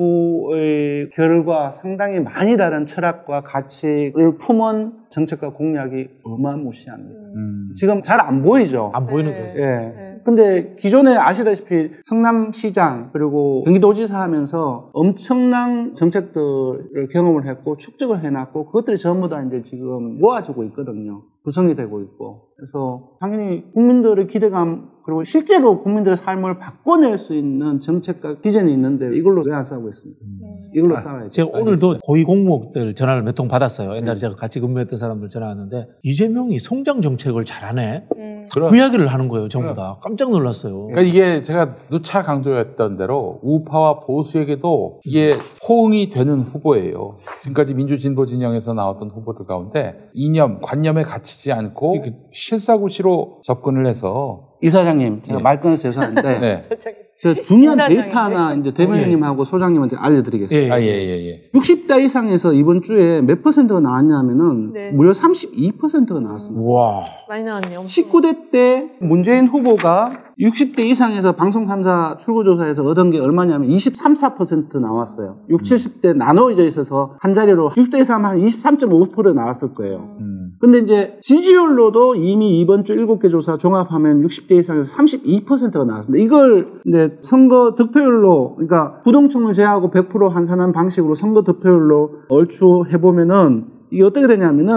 정부의 결과 상당히 많이 다른 철학과 가치를 품은 정책과 공약이 어마무시합니다. 음. 지금 잘 안 보이죠? 안 보이는 네. 거죠. 예. 네. 근데 기존에 아시다시피 성남시장 그리고 경기도지사 하면서 엄청난 정책들을 경험을 했고 축적을 해놨고 그것들이 전부 다 이제 지금 모아지고 있거든요. 구성이 되고 있고. 그래서 당연히 국민들의 기대감 그리고 실제로 국민들의 삶을 바꿔낼 수 있는 정책과 비전이 있는데 이걸로 왜 안 싸우고 있습니다. 이걸로 싸워야죠. 제가 오늘도 고위 공무원들 전화를 몇 통 받았어요. 옛날에 제가 같이 근무했던 사람들 전화 왔는데 이재명이 성장 정책을 잘하네. 음. 그런- 그 이야기를 하는 거예요, 전부 다. 깜짝 놀랐어요. 그러니까 이게 제가 누차 강조했던 대로 우파와 보수에게도 이게 호응이 되는 후보예요. 지금까지 민주진보 진영에서 나왔던 후보들 가운데 이념, 관념에 갇히지 않고 이렇게- 실사구시로 접근을 해서 이 사장님, 제가 예. 말 끊어서 죄송한데 네. 저기 저 중요한 이사장인데. 데이터 하나 이제 대변인님하고 소장님한테 알려드리겠습니다. 예, 아, 예, 예, 예. 육십 대 이상에서 이번 주에 몇 퍼센트가 나왔냐면은 네. 무려 삼십이 퍼센트가 나왔습니다. 와. 많이 나왔네요. 엄청. 십구 대 때 문재인 후보가 육십 대 이상에서 방송 삼 사 출구조사에서 얻은 게 얼마냐면 이십삼, 사 퍼센트 나왔어요. 육십, 칠십 대 나눠져 있어서 한 자리로 육십 대 이상 한 이십삼 점 오 퍼센트 나왔을 거예요. 음. 근데 이제 지지율로도 이미 이번 주 일곱 개 조사 종합하면 육십 대 이상에서 삼십이 퍼센트가 나왔습니다. 이걸 이제 선거 득표율로, 그러니까 부동층을 제외하고 백 퍼센트 환산한 방식으로 선거 득표율로 얼추 해보면은 이게 어떻게 되냐면은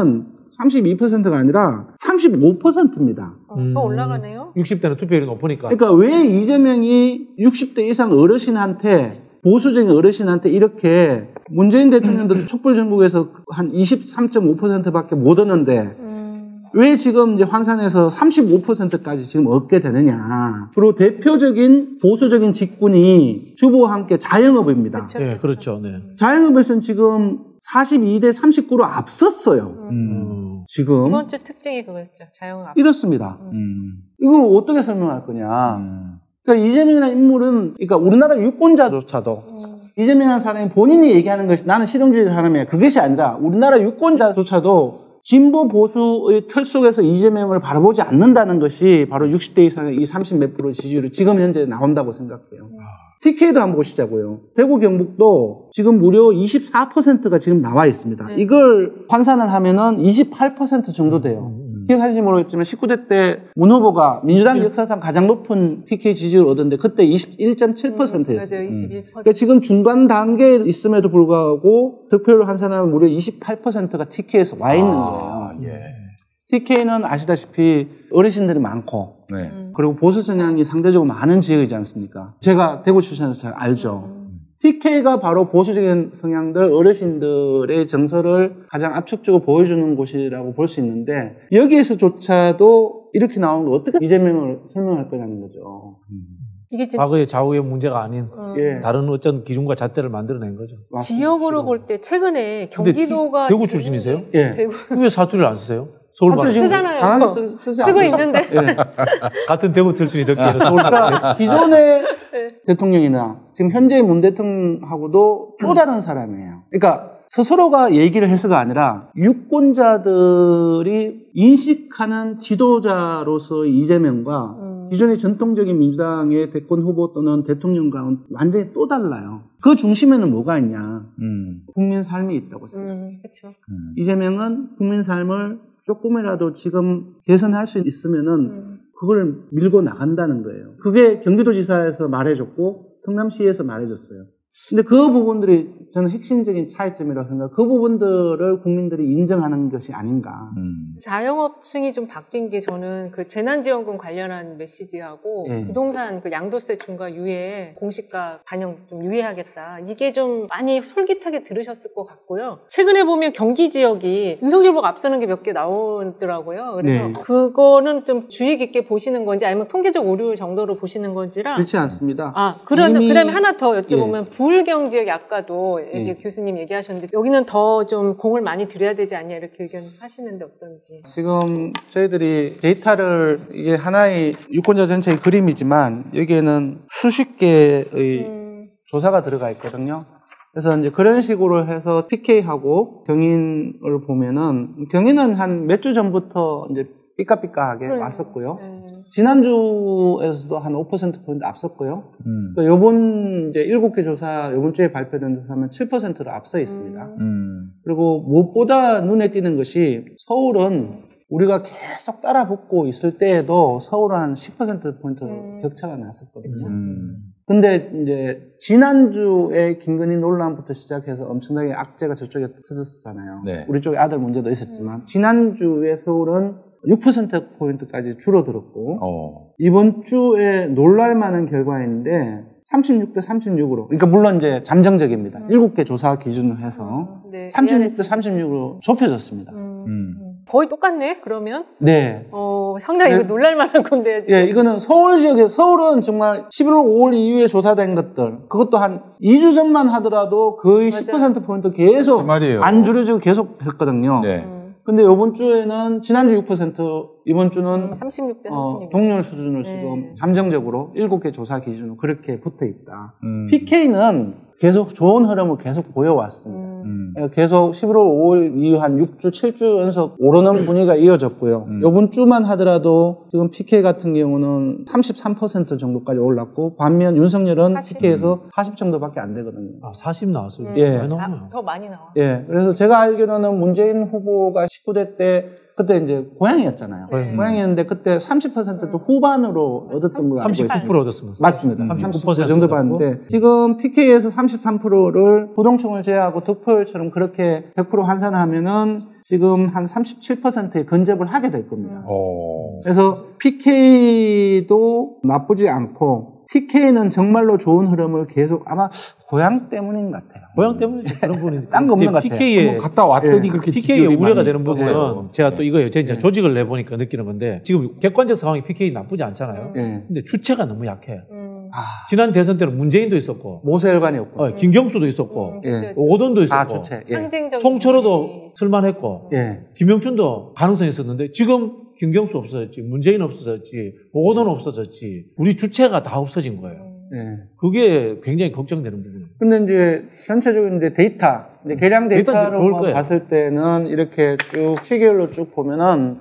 삼십이 퍼센트가 아니라 삼십오 퍼센트입니다. 어, 더 올라가네요. 육십 대는 투표율이 높으니까. 그러니까 왜 이재명이 육십 대 이상 어르신한테 보수적인 어르신한테 이렇게 문재인 대통령도 촛불 전국에서 한 이십삼 점 오 퍼센트밖에 못 얻는데 음. 왜 지금 이제 환산해서 삼십오 퍼센트까지 지금 얻게 되느냐. 그리고 대표적인 보수적인 직군이 주부와 함께 자영업입니다. 그쵸. 네, 그렇죠. 네. 자영업에서는 지금 사십이 대 삼십구로 앞섰어요. 음. 지금 이번 주 특징이 그거였죠. 자영업. 이렇습니다. 음. 이걸 어떻게 설명할 거냐. 음. 그러니까 이재명이라는 인물은, 그러니까 우리나라 유권자조차도 음. 이재명이라는 사람이 본인이 얘기하는 것이 나는 실용주의 사람이야. 그것이 아니라 우리나라 유권자조차도 진보 보수의 틀 속에서 이재명을 바라보지 않는다는 것이 바로 육십 대 이상의 이 삼십 몇 프로 지지율이 지금 현재 나온다고 생각해요. 티케이도 한번 보시자고요. 대구 경북도 지금 무려 이십사 퍼센트가 지금 나와 있습니다. 네. 이걸 환산을 하면은 이십팔 퍼센트 정도 돼요. 기억하실지 모르겠지만 십구 대 때 문 후보가 민주당 역사상 가장 높은 티케이 지지율을 얻었는데 그때 이십일 점 칠 퍼센트였어요. 맞아요. 이십일 퍼센트. 그러니까 지금 중간 단계에 있음에도 불구하고 득표율을 환산하면 무려 이십팔 퍼센트가 티케이에서 와 있는 거예요. 예. 티케이는 아시다시피 어르신들이 많고 네. 음. 그리고 보수 성향이 상대적으로 많은 지역이지 않습니까? 제가 대구 출신에서 잘 알죠. 음. 티케이가 바로 보수적인 성향들, 어르신들의 정서를 가장 압축적으로 보여주는 곳이라고 볼 수 있는데 여기에서조차도 이렇게 나온 거 어떻게 이재명을 설명할 거냐는 거죠. 이게 지금 과거의 좌우의 문제가 아닌 음. 예. 다른 어떤 기준과 잣대를 만들어낸 거죠. 지역으로 볼 때 최근에 근데 경기도가 대구 지금- 출신이세요? 예. 대구 왜 사투리를 안 쓰세요? 서울말. 사투리 지금 쓰잖아요. 강하게 쓰, 쓰지 쓰고 않고 있는데 예. 같은 대구 출신이 듣기에는 서울말. 그러니까 기존의 네. 대통령이나 지금 현재의 문 대통령하고도 또 다른 사람이에요. 그러니까 스스로가 얘기를 해서가 아니라 유권자들이 인식하는 지도자로서의 이재명과 음. 기존의 전통적인 민주당의 대권 후보 또는 대통령과는 완전히 또 달라요. 그 중심에는 뭐가 있냐. 음. 국민 삶이 있다고 생각해요. 음, 그렇죠. 음. 이재명은 국민 삶을 조금이라도 지금 개선할 수 있으면은 음. 그걸 밀고 나간다는 거예요. 그게 경기도지사에서 말해줬고 성남시에서 말해줬어요. 근데 그 부분들이 저는 핵심적인 차이점이라고 생각해요. 그 부분들을 국민들이 인정하는 것이 아닌가. 음. 자영업층이 좀 바뀐 게 저는 그 재난지원금 관련한 메시지하고 예. 부동산 그 양도세 중과 유예 공시가 반영 좀 유예하겠다. 이게 좀 많이 솔깃하게 들으셨을 것 같고요. 최근에 보면 경기 지역이 윤석열 후보가 앞서는 게 몇 개 나오더라고요. 그래서 네. 그거는 좀 주의 깊게 보시는 건지 아니면 통계적 오류 정도로 보시는 건지라. 그렇지 않습니다. 아, 그런, 이미- 그 다음에 하나 더 여쭤보면 부울경 지역이 아까도 얘기- 예. 교수님 얘기하셨는데 여기는 더 좀 공을 많이 들여야 되지 않냐 이렇게 의견하시는데 어떤지. 지금 저희들이 데이터를 이게 하나의 유권자 전체의 그림이지만 여기에는 수십 개의 음, 조사가 들어가 있거든요. 그래서 이제 그런 식으로 해서 티케이하고 경인을 보면은 경인은 한 몇 주 전부터 이제 삐까삐까하게 그러네요. 왔었고요. 네. 지난주에서도 한 오 퍼센트 포인트 앞섰고요. 음. 또 요번 이제 일곱 개 조사, 요번 주에 발표된 조사면 칠 퍼센트로 앞서 있습니다. 음. 음. 그리고 무엇보다 눈에 띄는 것이 서울은 우리가 계속 따라붙고 있을 때에도 서울은 한 십 퍼센트 포인트 음. 격차가 났었거든요. 음. 근데 이제 지난주에 김건희 논란부터 시작해서 엄청나게 악재가 저쪽에 터졌었잖아요. 네. 우리 쪽에 아들 문제도 있었지만 지난주에 서울은 육 퍼센트 포인트까지 줄어들었고 어. 이번 주에 놀랄만한 결과인데 삼십육 대 삼십육으로 그러니까 물론 이제 잠정적입니다. 음. 일곱 개 조사 기준으로 해서 네, 삼십육 대 에이아르에스. 삼십육으로 좁혀졌습니다. 음, 음. 음. 거의 똑같네, 그러면? 네. 어, 상당히 네. 이거 놀랄만한 건데요, 지금. 예, 이거는 서울 지역에, 서울은 정말 십일월 오월 이후에 조사된 것들, 그것도 한 이 주 전만 하더라도 거의 맞아요. 십 퍼센트 포인트 계속 그 말이에요. 안 줄여지고 계속 했거든요. 네. 음, 근데 이번 주에는, 지난주 육 퍼센트, 이번 주는 음, 삼십육 대 어, 삼십육. 동률 수준으로 네. 지금 잠정적으로 일곱 개 조사 기준으로 그렇게 붙어 있다. 음. 피케이는 계속 좋은 흐름을 계속 보여왔습니다. 음, 음. 계속 십일월 오월 이후 한 육 주, 칠 주 연속 오르는 분위기가 이어졌고요. 음. 이번 주만 하더라도 지금 피케이 같은 경우는 삼십삼 퍼센트 정도까지 올랐고 반면 윤석열은 사십? 피케이에서 사십 정도밖에 안 되거든요. 아, 사십 나왔어요. 음. 예. 많이 아, 나오네요. 더 많이 나와. 예, 그래서 제가 알기로는 문재인 후보가 십구 대 때 그때 이제 고향이었잖아요. 네. 고향이었는데 그때 삼십 퍼센트 후반으로 얻었던 걸로 알고 삼십구 퍼센트 있어요. 얻었습니다. 맞습니다. 삼십구 삼십구 퍼센트 정도 봤는데 지금 피케이에서 삼십삼 퍼센트를 부동층을 제외하고 득표율처럼 그렇게 백 퍼센트 환산하면은 지금 한 삼십칠 퍼센트에 근접을 하게 될 겁니다. 어. 그래서 피케이도 나쁘지 않고 티케이는 정말로 좋은 흐름을 계속 아마 고향 때문인 것 같아요. 고향 때문에 그런 부분이 딴거 없는 것 같아요. 피케이에 한번 갔다 왔더니 예. 그렇게 피케이에 지지율이 우려가 많이 되는 부분은 있어요. 제가 또 이거예요. 제가 이제 조직을 내보니까 느끼는 건데 지금 객관적 상황이 피케이 나쁘지 않잖아요. 예. 근데 주체가 너무 약해. 음. 아, 지난 대선 때는 문재인도 있었고 모세혈관이었고. 어, 김경수도 있었고 음, 예. 그죠. 오거돈도 있었고 아, 주체. 예. 상징적인 송철호도 분이 쓸만했고 예. 김영춘도 가능성이 있었는데 지금 김경수 없어졌지, 문재인 없어졌지, 오거돈 없어졌지, 우리 주체가 다 없어진 거예요. 예. 그게 굉장히 걱정되는 부분이에요. 근데 이제 전체적인 이제 데이터, 이제 개량 일단 좋을 데이터로 거예요. 봤을 때는 이렇게 쭉 시계열로 쭉 보면은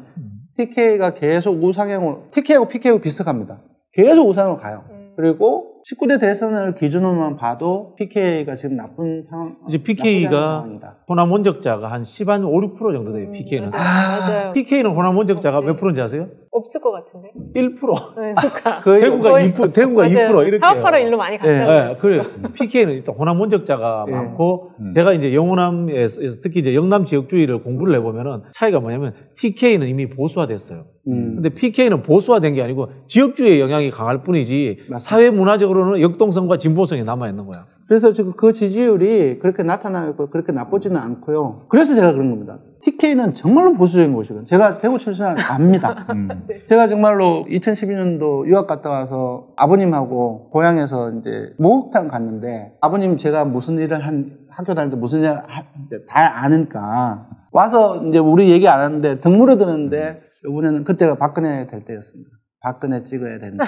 티케이가 계속 우상향으로, 티케이하고 피케이하고 비슷합니다. 계속 우상으로 가요. 그리고 십구 대 대선을 기준으로만 봐도 피케이가 지금 나쁜 상황. 이제 나쁘지 않은 피케이가 상황이다. 호남 원적자가 한 십, 한 오, 육 퍼센트 정도 돼요, 피케이는. 맞아요. 맞아요. 피케이는 호남 원적자가 없지. 몇 프로인지 아세요? 없을 것 같은데. 일 퍼센트. 네, 그러니까. 거의 대구가 거의- 이 퍼센트, 대구가 맞아요. 이 퍼센트 이렇게. 사업하러 일로 많이 갔다 예. 고 네, 그래. 피케이는 일단 호남 원적자가 예. 많고, 음. 제가 이제 영호남에서 특히 이제 영남 지역주의를 공부를 해보면은 차이가 뭐냐면, 티케이는 이미 보수화됐어요. 음. 근데 피케이는 보수화된 게 아니고 지역주의의 영향이 강할 뿐이지, 맞습니다. 사회 문화적으로는 역동성과 진보성이 남아있는 거야. 그래서 지금 그 지지율이 그렇게 나타나고 그렇게 나쁘지는 않고요. 그래서 제가 그런 겁니다. 티케이는 정말로 보수적인 곳이거든요. 제가 대구 출신을 압니다. 음. 제가 정말로 이천십이 년도 유학 갔다 와서 아버님하고 고향에서 이제 목욕탕 갔는데 아버님 제가 무슨 일을 한 학교 다닐 때 무슨 일을 하, 이제 다 아니까 와서 이제 우리 얘기 안 하는데 등 물어드는데 이번에는 그때가 박근혜 될 때였습니다. 박근혜 찍어야 된다.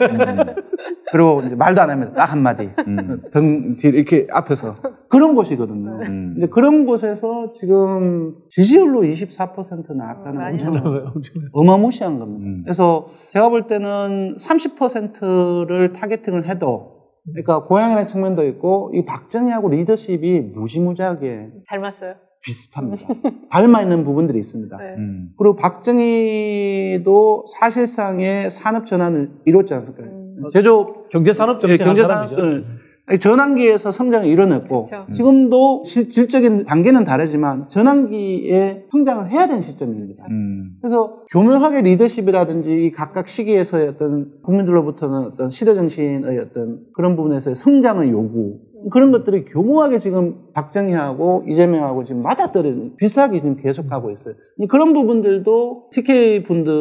음. 그리고 이제 말도 안 합니다. 딱 한마디. 음. 등 뒤 이렇게 앞에서 그런 곳이거든요. 음. 이제 그런 곳에서 지금 지지율로 이십사 퍼센트 나왔다는 많이 건 엄청나요, 엄청나요. 어마무시한 겁니다. 음. 그래서 제가 볼 때는 삼십 퍼센트를 타겟팅을 해도 그러니까 고향이라는 측면도 있고 이 박정희하고 리더십이 무지무지하게 닮았어요. 비슷합니다. 닮아 있는 부분들이 있습니다. 네. 음. 그리고 박정희도 사실상의 산업 전환을 이뤘지 않습니까? 음. 제조업 경제산업 예, 정책한 사람이죠. 경제산업을 전환기에서 성장을 이뤄냈고 그렇죠. 지금도 실, 질적인 단계는 다르지만 전환기에 성장을 해야 되는 시점입니다. 음. 그래서 교묘하게 리더십이라든지 이 각각 시기에서의 어떤 국민들로부터는 어떤 시대정신의 어떤 그런 부분에서의 성장의 요구 그런 것들이 교묘하게 지금 박정희하고 이재명하고 지금 맞아떨어지는 비슷하게 지금 계속하고 있어요. 그런 부분들도 티케이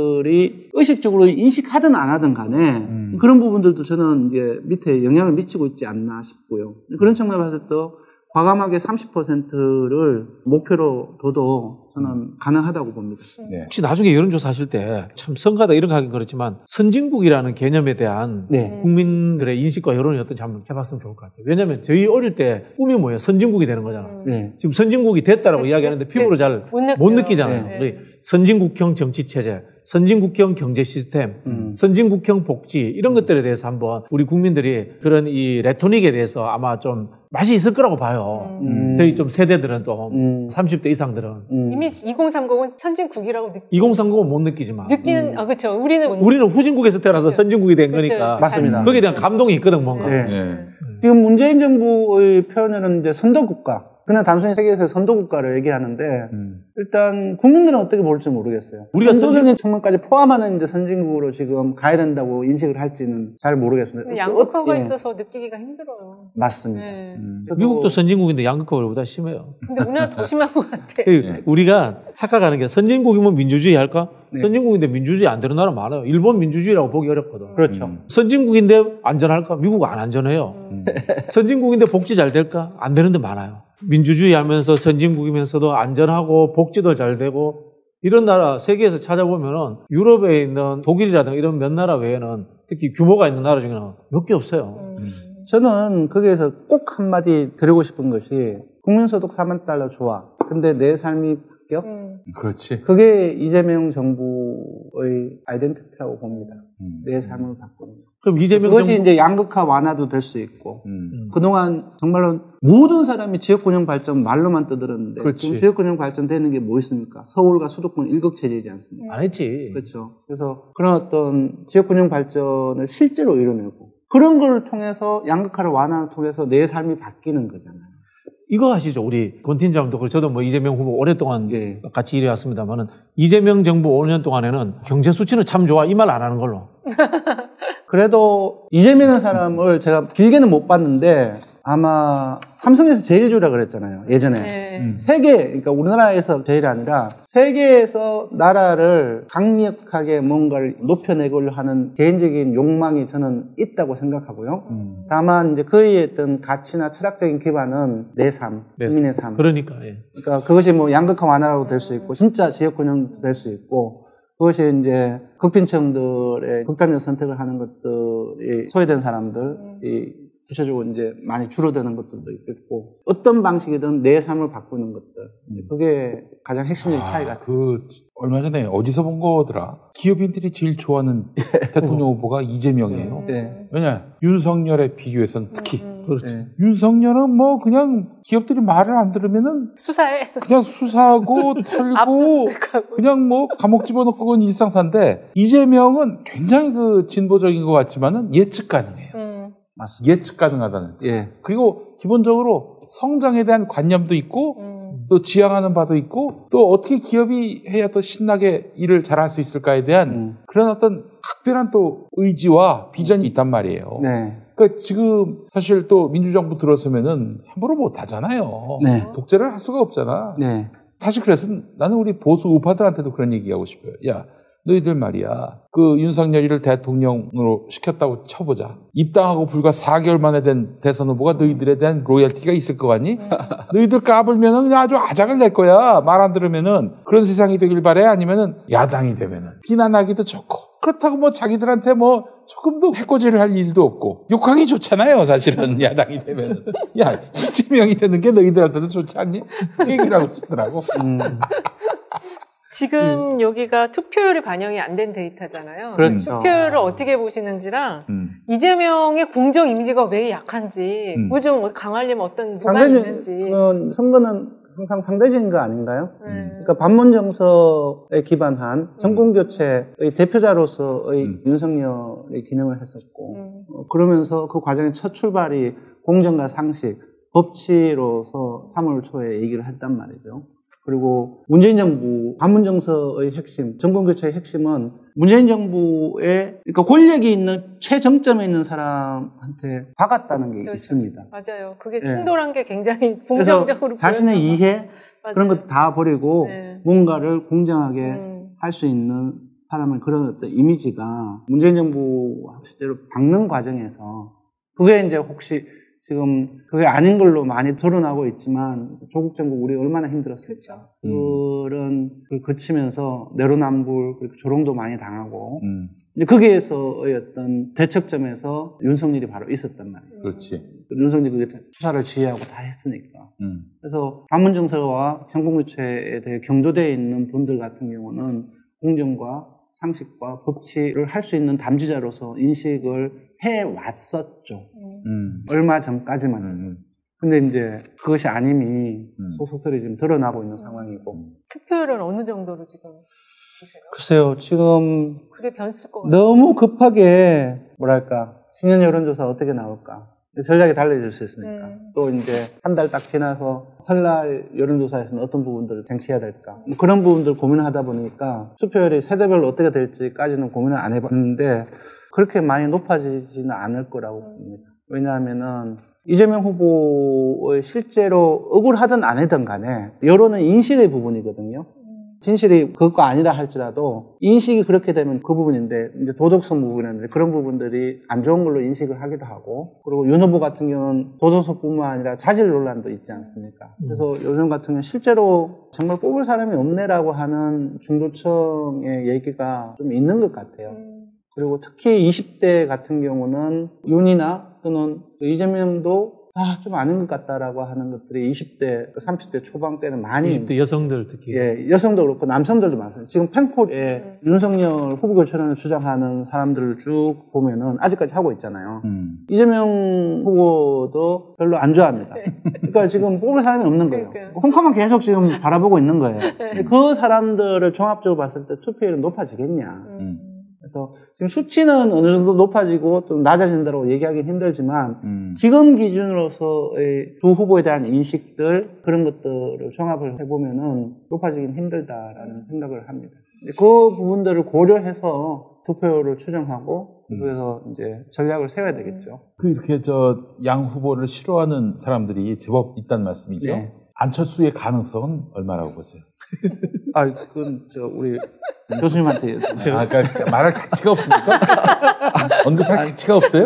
분들이 의식적으로 인식하든 안 하든 간에 음. 그런 부분들도 저는 이제 밑에 영향을 미치고 있지 않나 싶고요. 그런 측면에서 봤을 때 과감하게 삼십 퍼센트를 목표로 둬도 저는 가능하다고 봅니다. 네. 혹시 나중에 여론조사 하실 때 참 선거다 이런 거 하긴 그렇지만 선진국이라는 개념에 대한 네. 국민들의 인식과 여론이 어떤지 한번 해봤으면 좋을 것 같아요. 왜냐하면 저희 어릴 때 꿈이 뭐예요? 선진국이 되는 거잖아. 음. 네. 지금 선진국이 됐다라고 이야기하는데 피부로 잘 못 느껴요. 못 느끼잖아요. 네. 우리 선진국형 정치체제, 선진국형 경제 시스템, 음. 선진국형 복지 이런 것들에 대해서 한번 우리 국민들이 그런 이 레토닉에 대해서 아마 좀 맛이 있을 거라고 봐요. 음. 저희 좀 세대들은 또 음. 삼십 대 이상들은 음. 이미 이공삼공은 선진국이라고 느, 이공삼공은 못 느끼지만 느끼는, 아, 그렇죠. 우리는 못 우리는 후진국에서 태어나서 그렇죠. 선진국이 된 그렇죠. 거니까 맞습니다. 거기에 대한 감동이 있거든 뭔가. 네. 네. 지금 문재인 정부의 표현으로는 이제 선도국가, 그냥 단순히 세계에서 선도국가를 얘기하는데, 음. 일단 국민들은 어떻게 볼지 모르겠어요. 우리가 선도적인 측면까지 포함하는 이제 선진국으로 지금 가야 된다고 인식을 할지는 잘 모르겠습니다. 근데 양극화가 예, 있어서 느끼기가 힘들어요. 맞습니다. 네. 음. 저도- 미국도 선진국인데 양극화가 우리보다 심해요. 근데 우리나라 더 심한 것 같아. 그 우리가 착각하는 게 선진국이면 민주주의 할까? 네. 선진국인데 민주주의 안 되는 나라 많아요. 일본 민주주의라고 보기 어렵거든. 그렇죠. 음. 선진국인데 안전할까? 미국 안 안전해요. 음. 선진국인데 복지 잘 될까? 안 되는 데 많아요. 민주주의 하면서 선진국이면서도 안전하고 복지도 잘 되고 이런 나라 세계에서 찾아보면은 유럽에 있는 독일이라든가 이런 몇 나라 외에는 특히 규모가 있는 나라 중에는 몇 개 없어요. 음. 저는 거기에서 꼭 한마디 드리고 싶은 것이 국민소득 사만 달러 좋아. 근데 내 삶이 바뀌어? 음. 그렇지. 그게 이재명 정부의 아이덴티티라고 봅니다. 음. 내 삶을 바꾸는. 그럼 이재명 그것이 정부 이제 양극화 완화도 될 수 있고. 음. 그동안 정말로 모든 사람이 지역균형 발전 말로만 떠들었는데 그렇지. 지금 지역균형 발전 되는 게 뭐 있습니까? 서울과 수도권 일극체제이지 않습니까? 안 했지. 그렇죠. 그래서 그런 어떤 지역균형 발전을 실제로 이뤄내고 그런 걸 통해서 양극화를 완화를 통해서 내 삶이 바뀌는 거잖아요. 이거 아시죠? 우리 권 팀장도 그렇고 저도 뭐 이재명 후보 오랫동안 예. 같이 일해왔습니다만은 이재명 정부 오 년 동안에는 경제 수치는 참 좋아 이 말 안 하는 걸로. 그래도 이재명이라는 사람을 제가 길게는 못 봤는데 아마 삼성에서 제일 주라 그랬잖아요. 예전에. 네. 음. 세계, 그러니까 우리나라에서 제일이 아니라 세계에서 나라를 강력하게 뭔가를 높여내고자 하는 개인적인 욕망이 저는 있다고 생각하고요. 음. 다만 이제 그의 어떤 가치나 철학적인 기반은 내 삶, 네. 국민의 삶. 그러니까 예. 그러니까 그것이 뭐 양극화 완화라고 될 수 있고 진짜 지역균형 될 수 있고 그것이 이제 극빈층들의 극단적 선택을 하는 것들이 소외된 사람들이 구체적으로 이제 많이 줄어드는 것들도 있겠고 어떤 방식이든 내 삶을 바꾸는 것들 그게 가장 핵심적인 차이가 아, 그 얼마 전에 어디서 본 거더라. 기업인들이 제일 좋아하는 대통령 후보가 이재명이에요. 네. 왜냐 윤석열에 비교해서는 특히 그렇죠. 네. 윤석열은 뭐 그냥 기업들이 말을 안 들으면은 수사해. 그냥 수사하고 털고 압수수색하고. 그냥 뭐 감옥 집어넣고 그건 일상사인데 이재명은 굉장히 그 진보적인 것 같지만은 예측 가능해요. 음. 맞습니다. 예측 가능하다는. 예. 그리고 기본적으로 성장에 대한 관념도 있고 음. 또 지향하는 바도 있고 또 어떻게 기업이 해야 더 신나게 일을 잘할 수 있을까에 대한 음. 그런 어떤 각별한 또 의지와 비전이 있단 말이에요. 네. 그러니까 지금 사실 또 민주정부 들어서면은 함부로 못 하잖아요. 네. 독재를 할 수가 없잖아. 네. 사실 그래서 나는 우리 보수 우파들한테도 그런 얘기하고 싶어요. 야, 너희들 말이야. 그 윤석열이를 대통령으로 시켰다고 쳐보자. 입당하고 불과 사 개월 만에 된 대선 후보가 너희들에 대한 로열티가 있을 거 같니? 너희들 까불면은 그냥 아주 아작을 낼 거야. 말 안 들으면은. 그런 세상이 되길 바래? 아니면은 야당이 되면은. 비난하기도 좋고. 그렇다고 뭐 자기들한테 뭐 조금도 해코지를 할 일도 없고. 욕하기 좋잖아요. 사실은 야당이 되면은. 야, 이재명이 되는 게 너희들한테도 좋지 않니? 그 얘기를 하고 싶더라고. 음. 지금 여기가 투표율이 반영이 안 된 데이터잖아요. 그렇죠. 투표율을 어떻게 보시는지랑 음. 이재명의 공정 이미지가 왜 약한지, 음. 그걸 좀 강하려면 어떤 뭐가 상대적인 있는지. 그건 선거는 항상 상대적인 거 아닌가요? 음. 그러니까 반문 정서에 기반한 정권 교체의 대표자로서의 음. 윤석열의 기능을 했었고 음. 어, 그러면서 그 과정의 첫 출발이 공정과 상식, 법치로서 삼월 초에 얘기를 했단 말이죠. 그리고 문재인 정부 반문 정서의 핵심, 정권 교체의 핵심은 문재인 정부의 그러니까 권력이 있는 최정점에 있는 사람한테 박았다는 게 그렇죠. 있습니다. 맞아요. 그게 예. 충돌한 게 굉장히 그래서 긍정적으로 자신의 보였나 봐. 이해 맞아요. 그런 것도 다 버리고 네. 뭔가를 공정하게 음. 할 수 있는 사람의 그런 어떤 이미지가 문재인 정부 시대로 박는 과정에서 그게 이제 혹시 지금 그게 아닌 걸로 많이 드러나고 있지만 조국 정부 우리 얼마나 힘들었을까. 그런 걸 거치면서 내로남불 그리고 조롱도 많이 당하고 음. 이제 거기에서의 어떤 대척점에서 윤석열이 바로 있었단 말이에요. 그렇지. 윤석열이 그게 수사를 지휘하고 다 했으니까. 음. 그래서 반문 정서와 정권교체에 대해 경조되어 있는 분들 같은 경우는 공정과 상식과 법치를 할 수 있는 담지자로서 인식을 해왔었죠. 음. 얼마 전까지만. 음. 근데 이제 그것이 아님이 음. 속속들이 지금 드러나고 있는 상황이고. 투표율은 어느 정도로 지금 보세요? 글쎄요, 지금 그게 변수일 것 같아요. 너무 급하게, 뭐랄까, 신년 여론조사 어떻게 나올까. 전략이 달라질 수 있으니까. 음. 또 이제 한 달 딱 지나서 설날 여론조사에서는 어떤 부분들을 쟁취해야 될까. 뭐 그런 부분들 고민을 하다 보니까 투표율이 세대별로 어떻게 될지까지는 고민을 안 해봤는데 그렇게 많이 높아지지는 않을 거라고 봅니다. 왜냐하면은 이재명 후보의 실제로 억울하든 안 하든 간에 여론은 인식의 부분이거든요. 진실이 그것과 아니라 할지라도 인식이 그렇게 되면 그 부분인데 이제 도덕성 부분인데 그런 부분들이 안 좋은 걸로 인식을 하기도 하고 그리고 윤 후보 같은 경우는 도덕성뿐만 아니라 자질 논란도 있지 않습니까? 그래서 요즘 같은 경우는 실제로 정말 뽑을 사람이 없네라고 하는 중도층의 얘기가 좀 있는 것 같아요. 그리고 특히 이십 대 같은 경우는 윤이나 또는 이재명도 아, 좀 아닌 것 같다라고 하는 것들이 이십 대, 삼십 대 초반 때는 많이 이십 대 여성들 특히. 예, 여성도 그렇고 남성들도 많아요. 지금 펜콜에 음. 윤석열 후보 교체론을 주장하는 사람들을 쭉 보면은 아직까지 하고 있잖아요. 음. 이재명 후보도 별로 안 좋아합니다. 그러니까 지금 뽑을 사람이 없는 거예요. 그러니까요. 홍커만 계속 지금 바라보고 있는 거예요. 근데 그 사람들을 종합적으로 봤을 때 투표율은 높아지겠냐. 음. 그래서 지금 수치는 어느 정도 높아지고 좀 낮아진다고 얘기하기는 힘들지만 음. 지금 기준으로서의 두 후보에 대한 인식들 그런 것들을 종합을 해보면은 높아지긴 힘들다라는 생각을 합니다. 그 부분들을 고려해서 투표를 추정하고 그래서 이제 전략을 세워야 되겠죠. 그 이렇게 저 양 후보를 싫어하는 사람들이 제법 있다는 말씀이죠. 네. 안철수의 가능성은 얼마라고 보세요? 아, 그건 저 우리 교수님한테 아, 그러니까 말할 가치가 없습니까? 아, 언급할 가치가 없어요?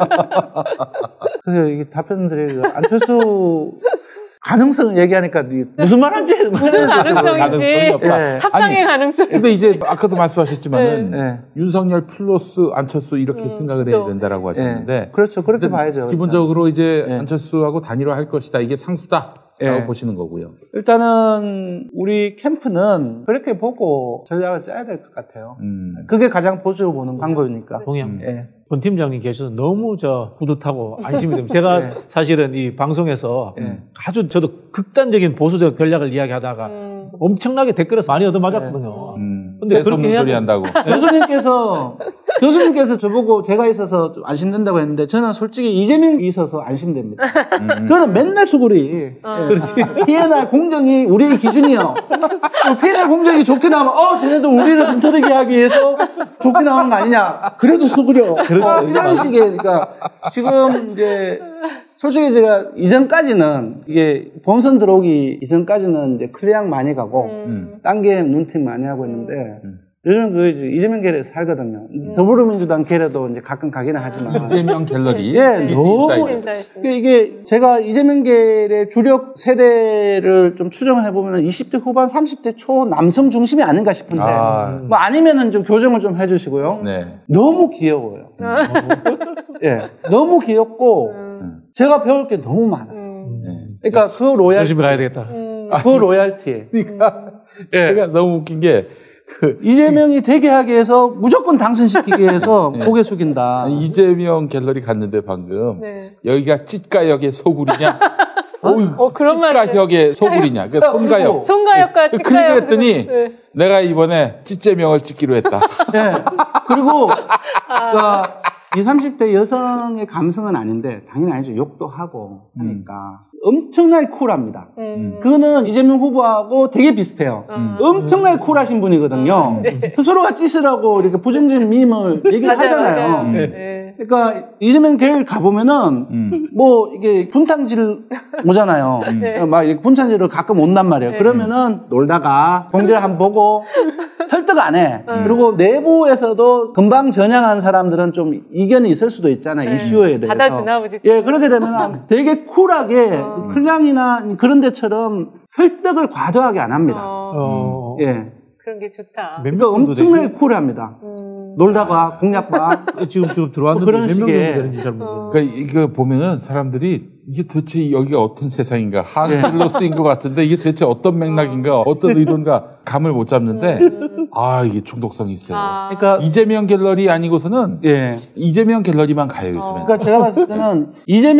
그래서 이게 답변 드리고 안철수 가능성을 얘기하니까 무슨 말인지 무슨 가능성인지 가능성이 없다. 예. 합당의 아니, 가능성. 근데 이제 아까도 말씀하셨지만은 네. 네. 윤석열 플러스 안철수 이렇게 음, 생각을 해야 또. 된다라고 하셨는데 예. 그렇죠. 그렇게 근데 봐야죠. 기본적으로 이제 네. 안철수하고 단일화할 것이다. 이게 상수다라고 네. 보시는 거고요. 일단은 우리 캠프는 그렇게 보고 전략을 짜야 될 것 같아요. 음. 그게 가장 보수로 보는 방법이니까. 동의합니다. 예. 본 팀장님 계셔서 너무 저 뿌듯하고 안심이 됩니다. 제가 네. 사실은 이 방송에서 네. 아주 저도 극단적인 보수적 전략을 이야기하다가 음. 엄청나게 댓글에서 많이 얻어맞았거든요. 음. 근데 그렇게 해야 소리 돼. 한다고. 교수님께서 교수님께서 저보고 제가 있어서 좀 안심된다고 했는데 저는 솔직히 이재명이 있어서 안심됩니다. 음. 그거는 맨날 수구리. 그렇지. 피해나 공정이 우리의 기준이요. 피해나 공정이 좋게 나오면 어 쟤네도 우리를 분터리게 하기 위해서 좋게 나오는 거 아니냐. 그래도 수구려. 어, 이런 식의 그러니까 지금 이제 솔직히 제가 이전까지는 이게 본선 들어오기 이전까지는 이제 클리앙 많이 가고 음. 딴 게 눈팀 많이 하고 있는데 음. 요즘 그 이제 이재명 계열에서 살거든요. 더불어민주당 계열에도 이제 가끔 가기는 하지만 이재명 갤러리. 예, 이스 너무 인사이드. 그러니까 이게 제가 이재명 계열의 주력 세대를 좀 추정해 보면 이십 대 후반, 삼십 대 초 남성 중심이 아닌가 싶은데 아. 뭐 아니면은 좀 교정을 좀 해주시고요. 네. 너무 귀여워요. 예, 너무 귀엽고 음. 제가 배울 게 너무 많아요. 음. 네. 그러니까 그 로얄, 열심히 가야 되겠다. 음. 그 로얄티. 그러니까 예. 제가 너무 웃긴 게 그 이재명이 되게 하기 위해서 무조건 당선시키기 위해서 네. 고개 숙인다. 이재명 갤러리 갔는데 방금 네. 여기가 찌가역의 소굴이냐? 어이, 어, 그런 말 찌가역의 소굴이냐? 그 송가역. 송가역과 그 찌가역. 클릭을 했더니 네. 내가 이번에 찌재명을 찍기로 했다. 예. 그리고, 그러니까, 이십, 삼십 대 여성의 감성은 아닌데, 당연히 아니죠. 욕도 하고 하니까. 엄청나게 쿨합니다. 음. 그거는 이재명 후보하고 되게 비슷해요. 음. 엄청나게 쿨하신 분이거든요. 스스로가 찌으라고 이렇게 부정적인 밈을 얘기를 맞아요, 하잖아요. 맞아요. 음. 네. 그러니까 이재명 계열 가보면은 음. 뭐 이게 분탕질 오잖아요. 네. 막 이렇게 분탕질을 가끔 온단 말이에요. 네. 그러면은 놀다가 경제를 한번 보고 설득 안 해. 음. 그리고 내부에서도 금방 전향한 사람들은 좀 이견이 있을 수도 있잖아요. 네. 이슈에 대해서. 받아주나 보지. 예, 그렇게 되면 되게 쿨하게 어. 클량이나 그런 데처럼 설득을 과도하게 안 합니다. 어, 어, 예. 그런 게 좋다. 몇 그러니까 명 정도 엄청나게 되죠? 쿨합니다. 음. 놀다가 공약 봐. 지금 지금 들어왔는데 뭐 그런 몇 명 정도 식의- 되는지 잘 모르겠어요. 그러니까 이거 보면은 사람들이 이게 도대체 여기가 어떤 세상인가 네. 한글로스인 것 같은데 이게 도대체 어떤 맥락인가 어떤 의도인가 감을 못 잡는데 아 이게 중독성이 있어요. 아. 그러니까 이재명 갤러리 아니고서는 예. 이재명 갤러리만 가요 요즘에. 그러니까 제가 봤을 때는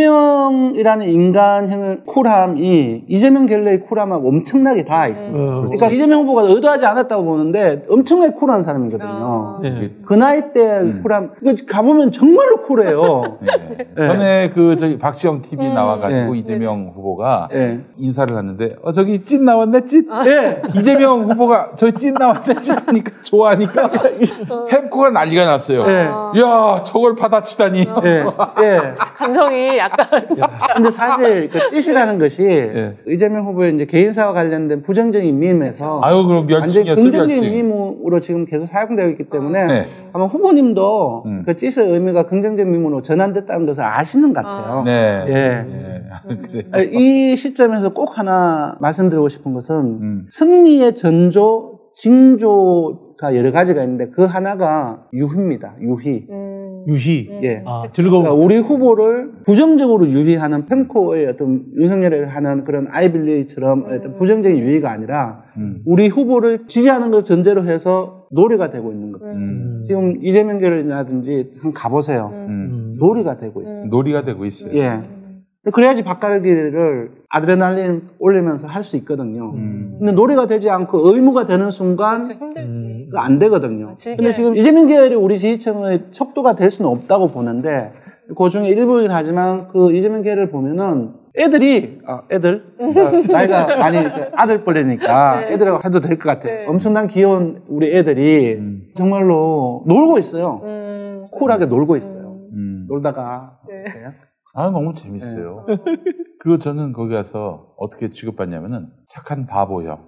이재명이라는 인간형의 쿨함이 이재명 갤러의 쿨함하고 엄청나게 닿아 있어요. 어, 그러니까 이재명 후보가 의도하지 않았다고 보는데 엄청나게 쿨한 사람이거든요. 어. 예. 그 나이 때 쿨함, 이거 가보면 정말로 쿨해요. 네. 네. 전에 그 저기 박시영 티비 음. 나와가지고 네. 이재명 후보가 예. 인사를 하는데 어 저기 찐 나왔네 찐. 예. 이재명 후보가 저 찐 나왔네 찐 하니까 좋아하니까 햄코가 난리가 났어요. 예. 야 저걸 받아치다니. 예. 예. 감성이 약간 진짜. 근데 사실 그 찌시라는 것이 예. 이재명 후보의 이제 개인사와 관련된 부정적인 밈에서 아유 그럼 완전히 멸칭이었죠 긍정적인 멸칭. 밈으로 지금 계속 사용되고 있기 때문에 네. 아마 후보님도 음. 그 찌스의 의미가 긍정적인 밈으로 전환됐다는 것을 아시는 것 같아요. 네. 예. 예. 그래. 이 시점에서 꼭 하나 말씀드리고 싶은 것은 음. 승리의 전조, 징조가 여러 가지가 있는데 그 하나가 유희입니다. 유희. 음. 유희. 예. 아, 즐거운. 그러니까 우리 후보를 부정적으로 유희하는 펜코의 어떤 윤석열이 하는 그런 아이빌리처럼 어떤 부정적인 유희가 아니라 음. 우리 후보를 지지하는 걸 전제로 해서 놀이가 되고 있는 거예요. 음. 지금 이재명 결이라든지 한번 가보세요. 음. 놀이가 되고 있어요. 놀이가 되고 있어요. 예. 그래야지 바꿔기를 아드레날린 올리면서 할 수 있거든요. 음. 근데 놀이가 되지 않고 의무가 되는 순간 좀 힘들지. 그거 안 되거든요. 즐겨야 근데 지금 이재명 계열이 우리 지지층의 척도가 될 수는 없다고 보는데 그 중에 일부이긴 하지만 그 이재명 계열을 보면은 애들이 아, 애들 그러니까 나이가 많이 아들뻘이니까 네. 애들하고 해도 될 것 같아. 네. 엄청난 귀여운 우리 애들이 음. 정말로 놀고 있어요. 음. 쿨하게 놀고 있어요. 음. 놀다가 네. 그래요? 아, 너무 재밌어요. 그리고 저는 거기 가서 어떻게 취급받냐면은 착한 바보 형.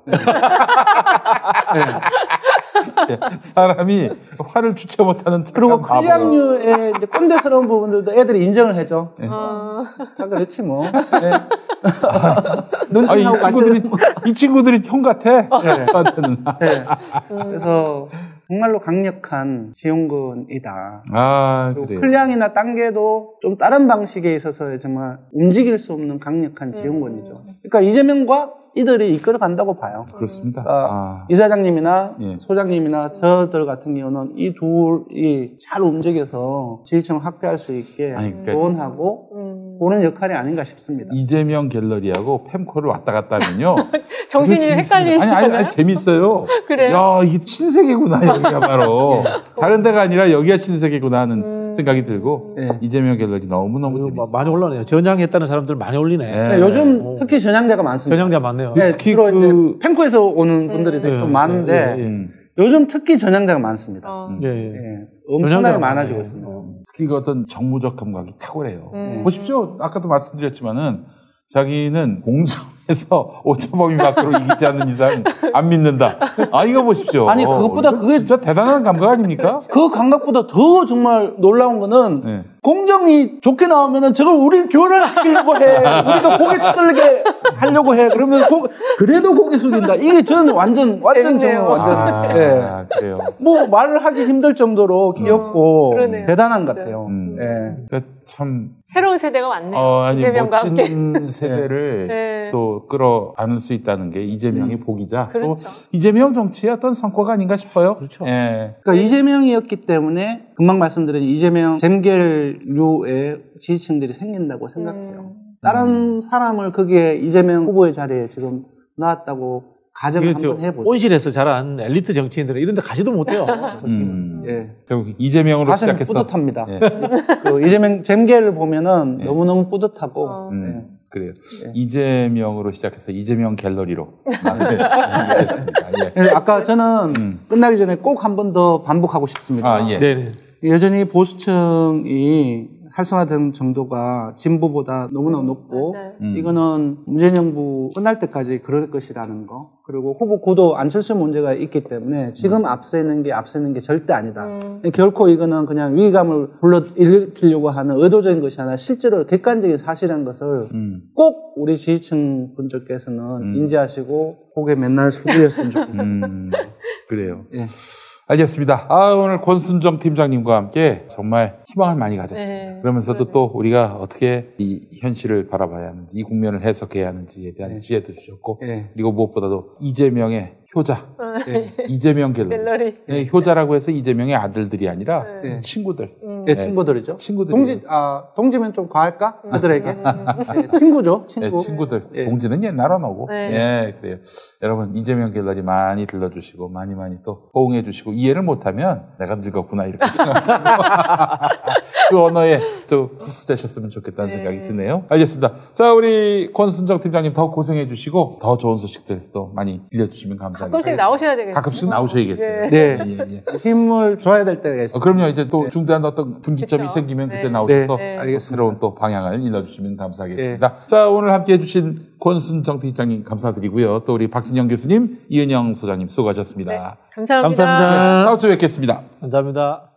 네. 사람이 화를 주체 못하는 착한 그리고 바보 형. 클리앙류의 이제 꼰대스러운 부분들도 애들이 인정을 해줘. 어. 다 그렇지 뭐. 네. 아, 눈팅하고 이 친구들이 같이- 이 친구들이 형 같아. 네. 저한테는. 네. 그래서 정말로 강력한 지원군이다. 아, 그리고 그래요. 클리앙이나 딴게도 좀 다른 방식에 있어서 정말 움직일 수 없는 강력한 지원군이죠. 그러니까 이재명과 이들이 이끌어 간다고 봐요. 그렇습니다. 그러니까 아. 이사장님이나 예. 소장님이나 저들 같은 경우는 이 둘이 잘 움직여서 지지층을 확대할 수 있게 아니, 그러니까 조언하고 음. 보는 역할이 아닌가 싶습니다. 이재명 갤러리하고 팸코를 왔다 갔다 하면요. 정신이 그게 헷갈리시잖아요. 재밌습니다. 아니, 아니, 아니, 재밌어요. 그래요? 야, 이게 신세계구나, 여기가 바로. 다른 데가 아니라 여기가 신세계구나 하는 음. 생각이 들고, 네. 이재명 갤러리 너무너무 그리고 재밌어요. 많이 올라네요. 전향했다는 사람들 많이 올리네. 네. 네, 요즘 오. 특히 전향자가 많습니다. 전향자 많네요. 네, 특히 주로 그- 이제 펜코에서 오는 분들이 네, 좀 많은데 네, 네. 음. 요즘 특히 전향자가 많습니다. 어. 예, 예. 예, 엄청나게 전향자가 많아지고 많아요. 있습니다. 어. 특히 그 어떤 정무적 감각이 탁월해요. 음. 보십시오. 아까도 말씀드렸지만은 자기는 공정에서 오차범위 밖으로 이기지 않는 이상 안 믿는다. 아, 이거 보십시오. 아니, 그것보다 이거 그게- 진짜 대단한 감각 아닙니까? 그 감각보다 더 정말 놀라운 거는 네. 공정이 좋게 나오면은 저걸 우리 교란시키려고 해. 우리가 고개 쳐들게 하려고 해. 그러면 고, 그래도 고개 숙인다. 이게 저는 완전, 완전 재밌네요. 정말 완전, 아, 예. 그래요. 뭐 말을 하기 힘들 정도로 귀엽고 그러네요. 대단한 것 진짜. 같아요. 음. 예. 그러니까 참, 새로운 세대가 왔네요. 어, 아니, 이재명과 함께. 멋진 세대를 네. 또 끌어안을 수 있다는 게 이재명의 복이자 또 그렇죠. 이재명 정치의 어떤 성과가 아닌가 싶어요. 그렇죠. 예. 그러니까 이재명이었기 때문에 금방 말씀드린 이재명 잼겔류의 지지층들이 생긴다고 생각해요. 음. 다른 사람을 거기에 이재명 후보의 자리에 지금 나왔다고 가정을 이게 저 한번 해보죠. 온실에서 자란 엘리트 정치인들은 이런 데 가지도 못해요. 솔직히. 음. 예. 결국 이재명으로 가슴이 시작해서. 뿌듯합니다. 예. 그 이재명 잼겔을 보면은 너무너무 뿌듯하고 어. 음, 그래요. 예. 이재명으로 시작해서 이재명 갤러리로 알겠습니다. 예. 예. 아까 저는 음. 끝나기 전에 꼭 한 번 더 반복하고 싶습니다. 아, 예. 네네. 여전히 보수층이 활성화된 정도가 진보보다 너무나 높고 맞아요. 음. 이거는 문재인 정부 끝날 때까지 그럴 것이라는 거. 그리고 후보 구도 안철수 문제가 있기 때문에 지금 앞서 있는 게 앞서 있는 게 절대 아니다. 음. 결코 이거는 그냥 위기감을 불러일으키려고 하는 의도적인 것이 아니라 실제로 객관적인 사실이라는 것을 음. 꼭 우리 지지층 분들께서는 음. 인지하시고 고개 맨날 숙이셨으면 좋겠습니다. 음, 그래요. 예. 알겠습니다. 아, 오늘 권순정 팀장님과 함께 정말 희망을 많이 가졌습니다. 네, 그러면서도 그러네요. 또 우리가 어떻게 이 현실을 바라봐야 하는지, 이 국면을 해석해야 하는지에 대한 네. 지혜도 주셨고, 예. 그리고 무엇보다도 이재명의 효자, 예. 이재명 갤러리. 갤러리. 네, 효자라고 해서 이재명의 아들들이 아니라 네. 예. 친구들. 음. 예, 친구들이죠. 친구들이. 동지, 아, 동지면 좀 과할까? 아들에게. 음. 예, 친구죠, 친구. 네, 친구들. 예. 동지는 옛날 언어고. 네. 예, 그래요. 여러분, 이재명 갤러리 많이 들러주시고, 많이 많이 또 호응해주시고, 이해를 못하면 내가 늙었구나, 이렇게 생각하시고. 그 언어에 또 흡수되셨으면 좋겠다는 네. 생각이 드네요. 알겠습니다. 자, 우리 권순정 팀장님 더 고생해주시고, 더 좋은 소식들 또 많이 들려주시면 감사하겠습니다. 가끔씩 나오셔야 되겠네요. 가끔씩 나오셔야겠어요. 네. 예, 예. 힘을 줘야 될 때가 어, 있어요. 그럼요. 이제 또 중대한 어떤 분기점이 그쵸. 생기면 네. 그때 나오셔서 네. 네. 알겠습니다. 새로운 또 방향을 일러주시면 감사하겠습니다. 자, 오늘 함께 해주신 권순정 팀장님 감사드리고요. 또 우리 박진영 교수님, 이은영 소장님 수고하셨습니다. 감사합니다. 감사합니다. 다음 주에 뵙겠습니다. 감사합니다.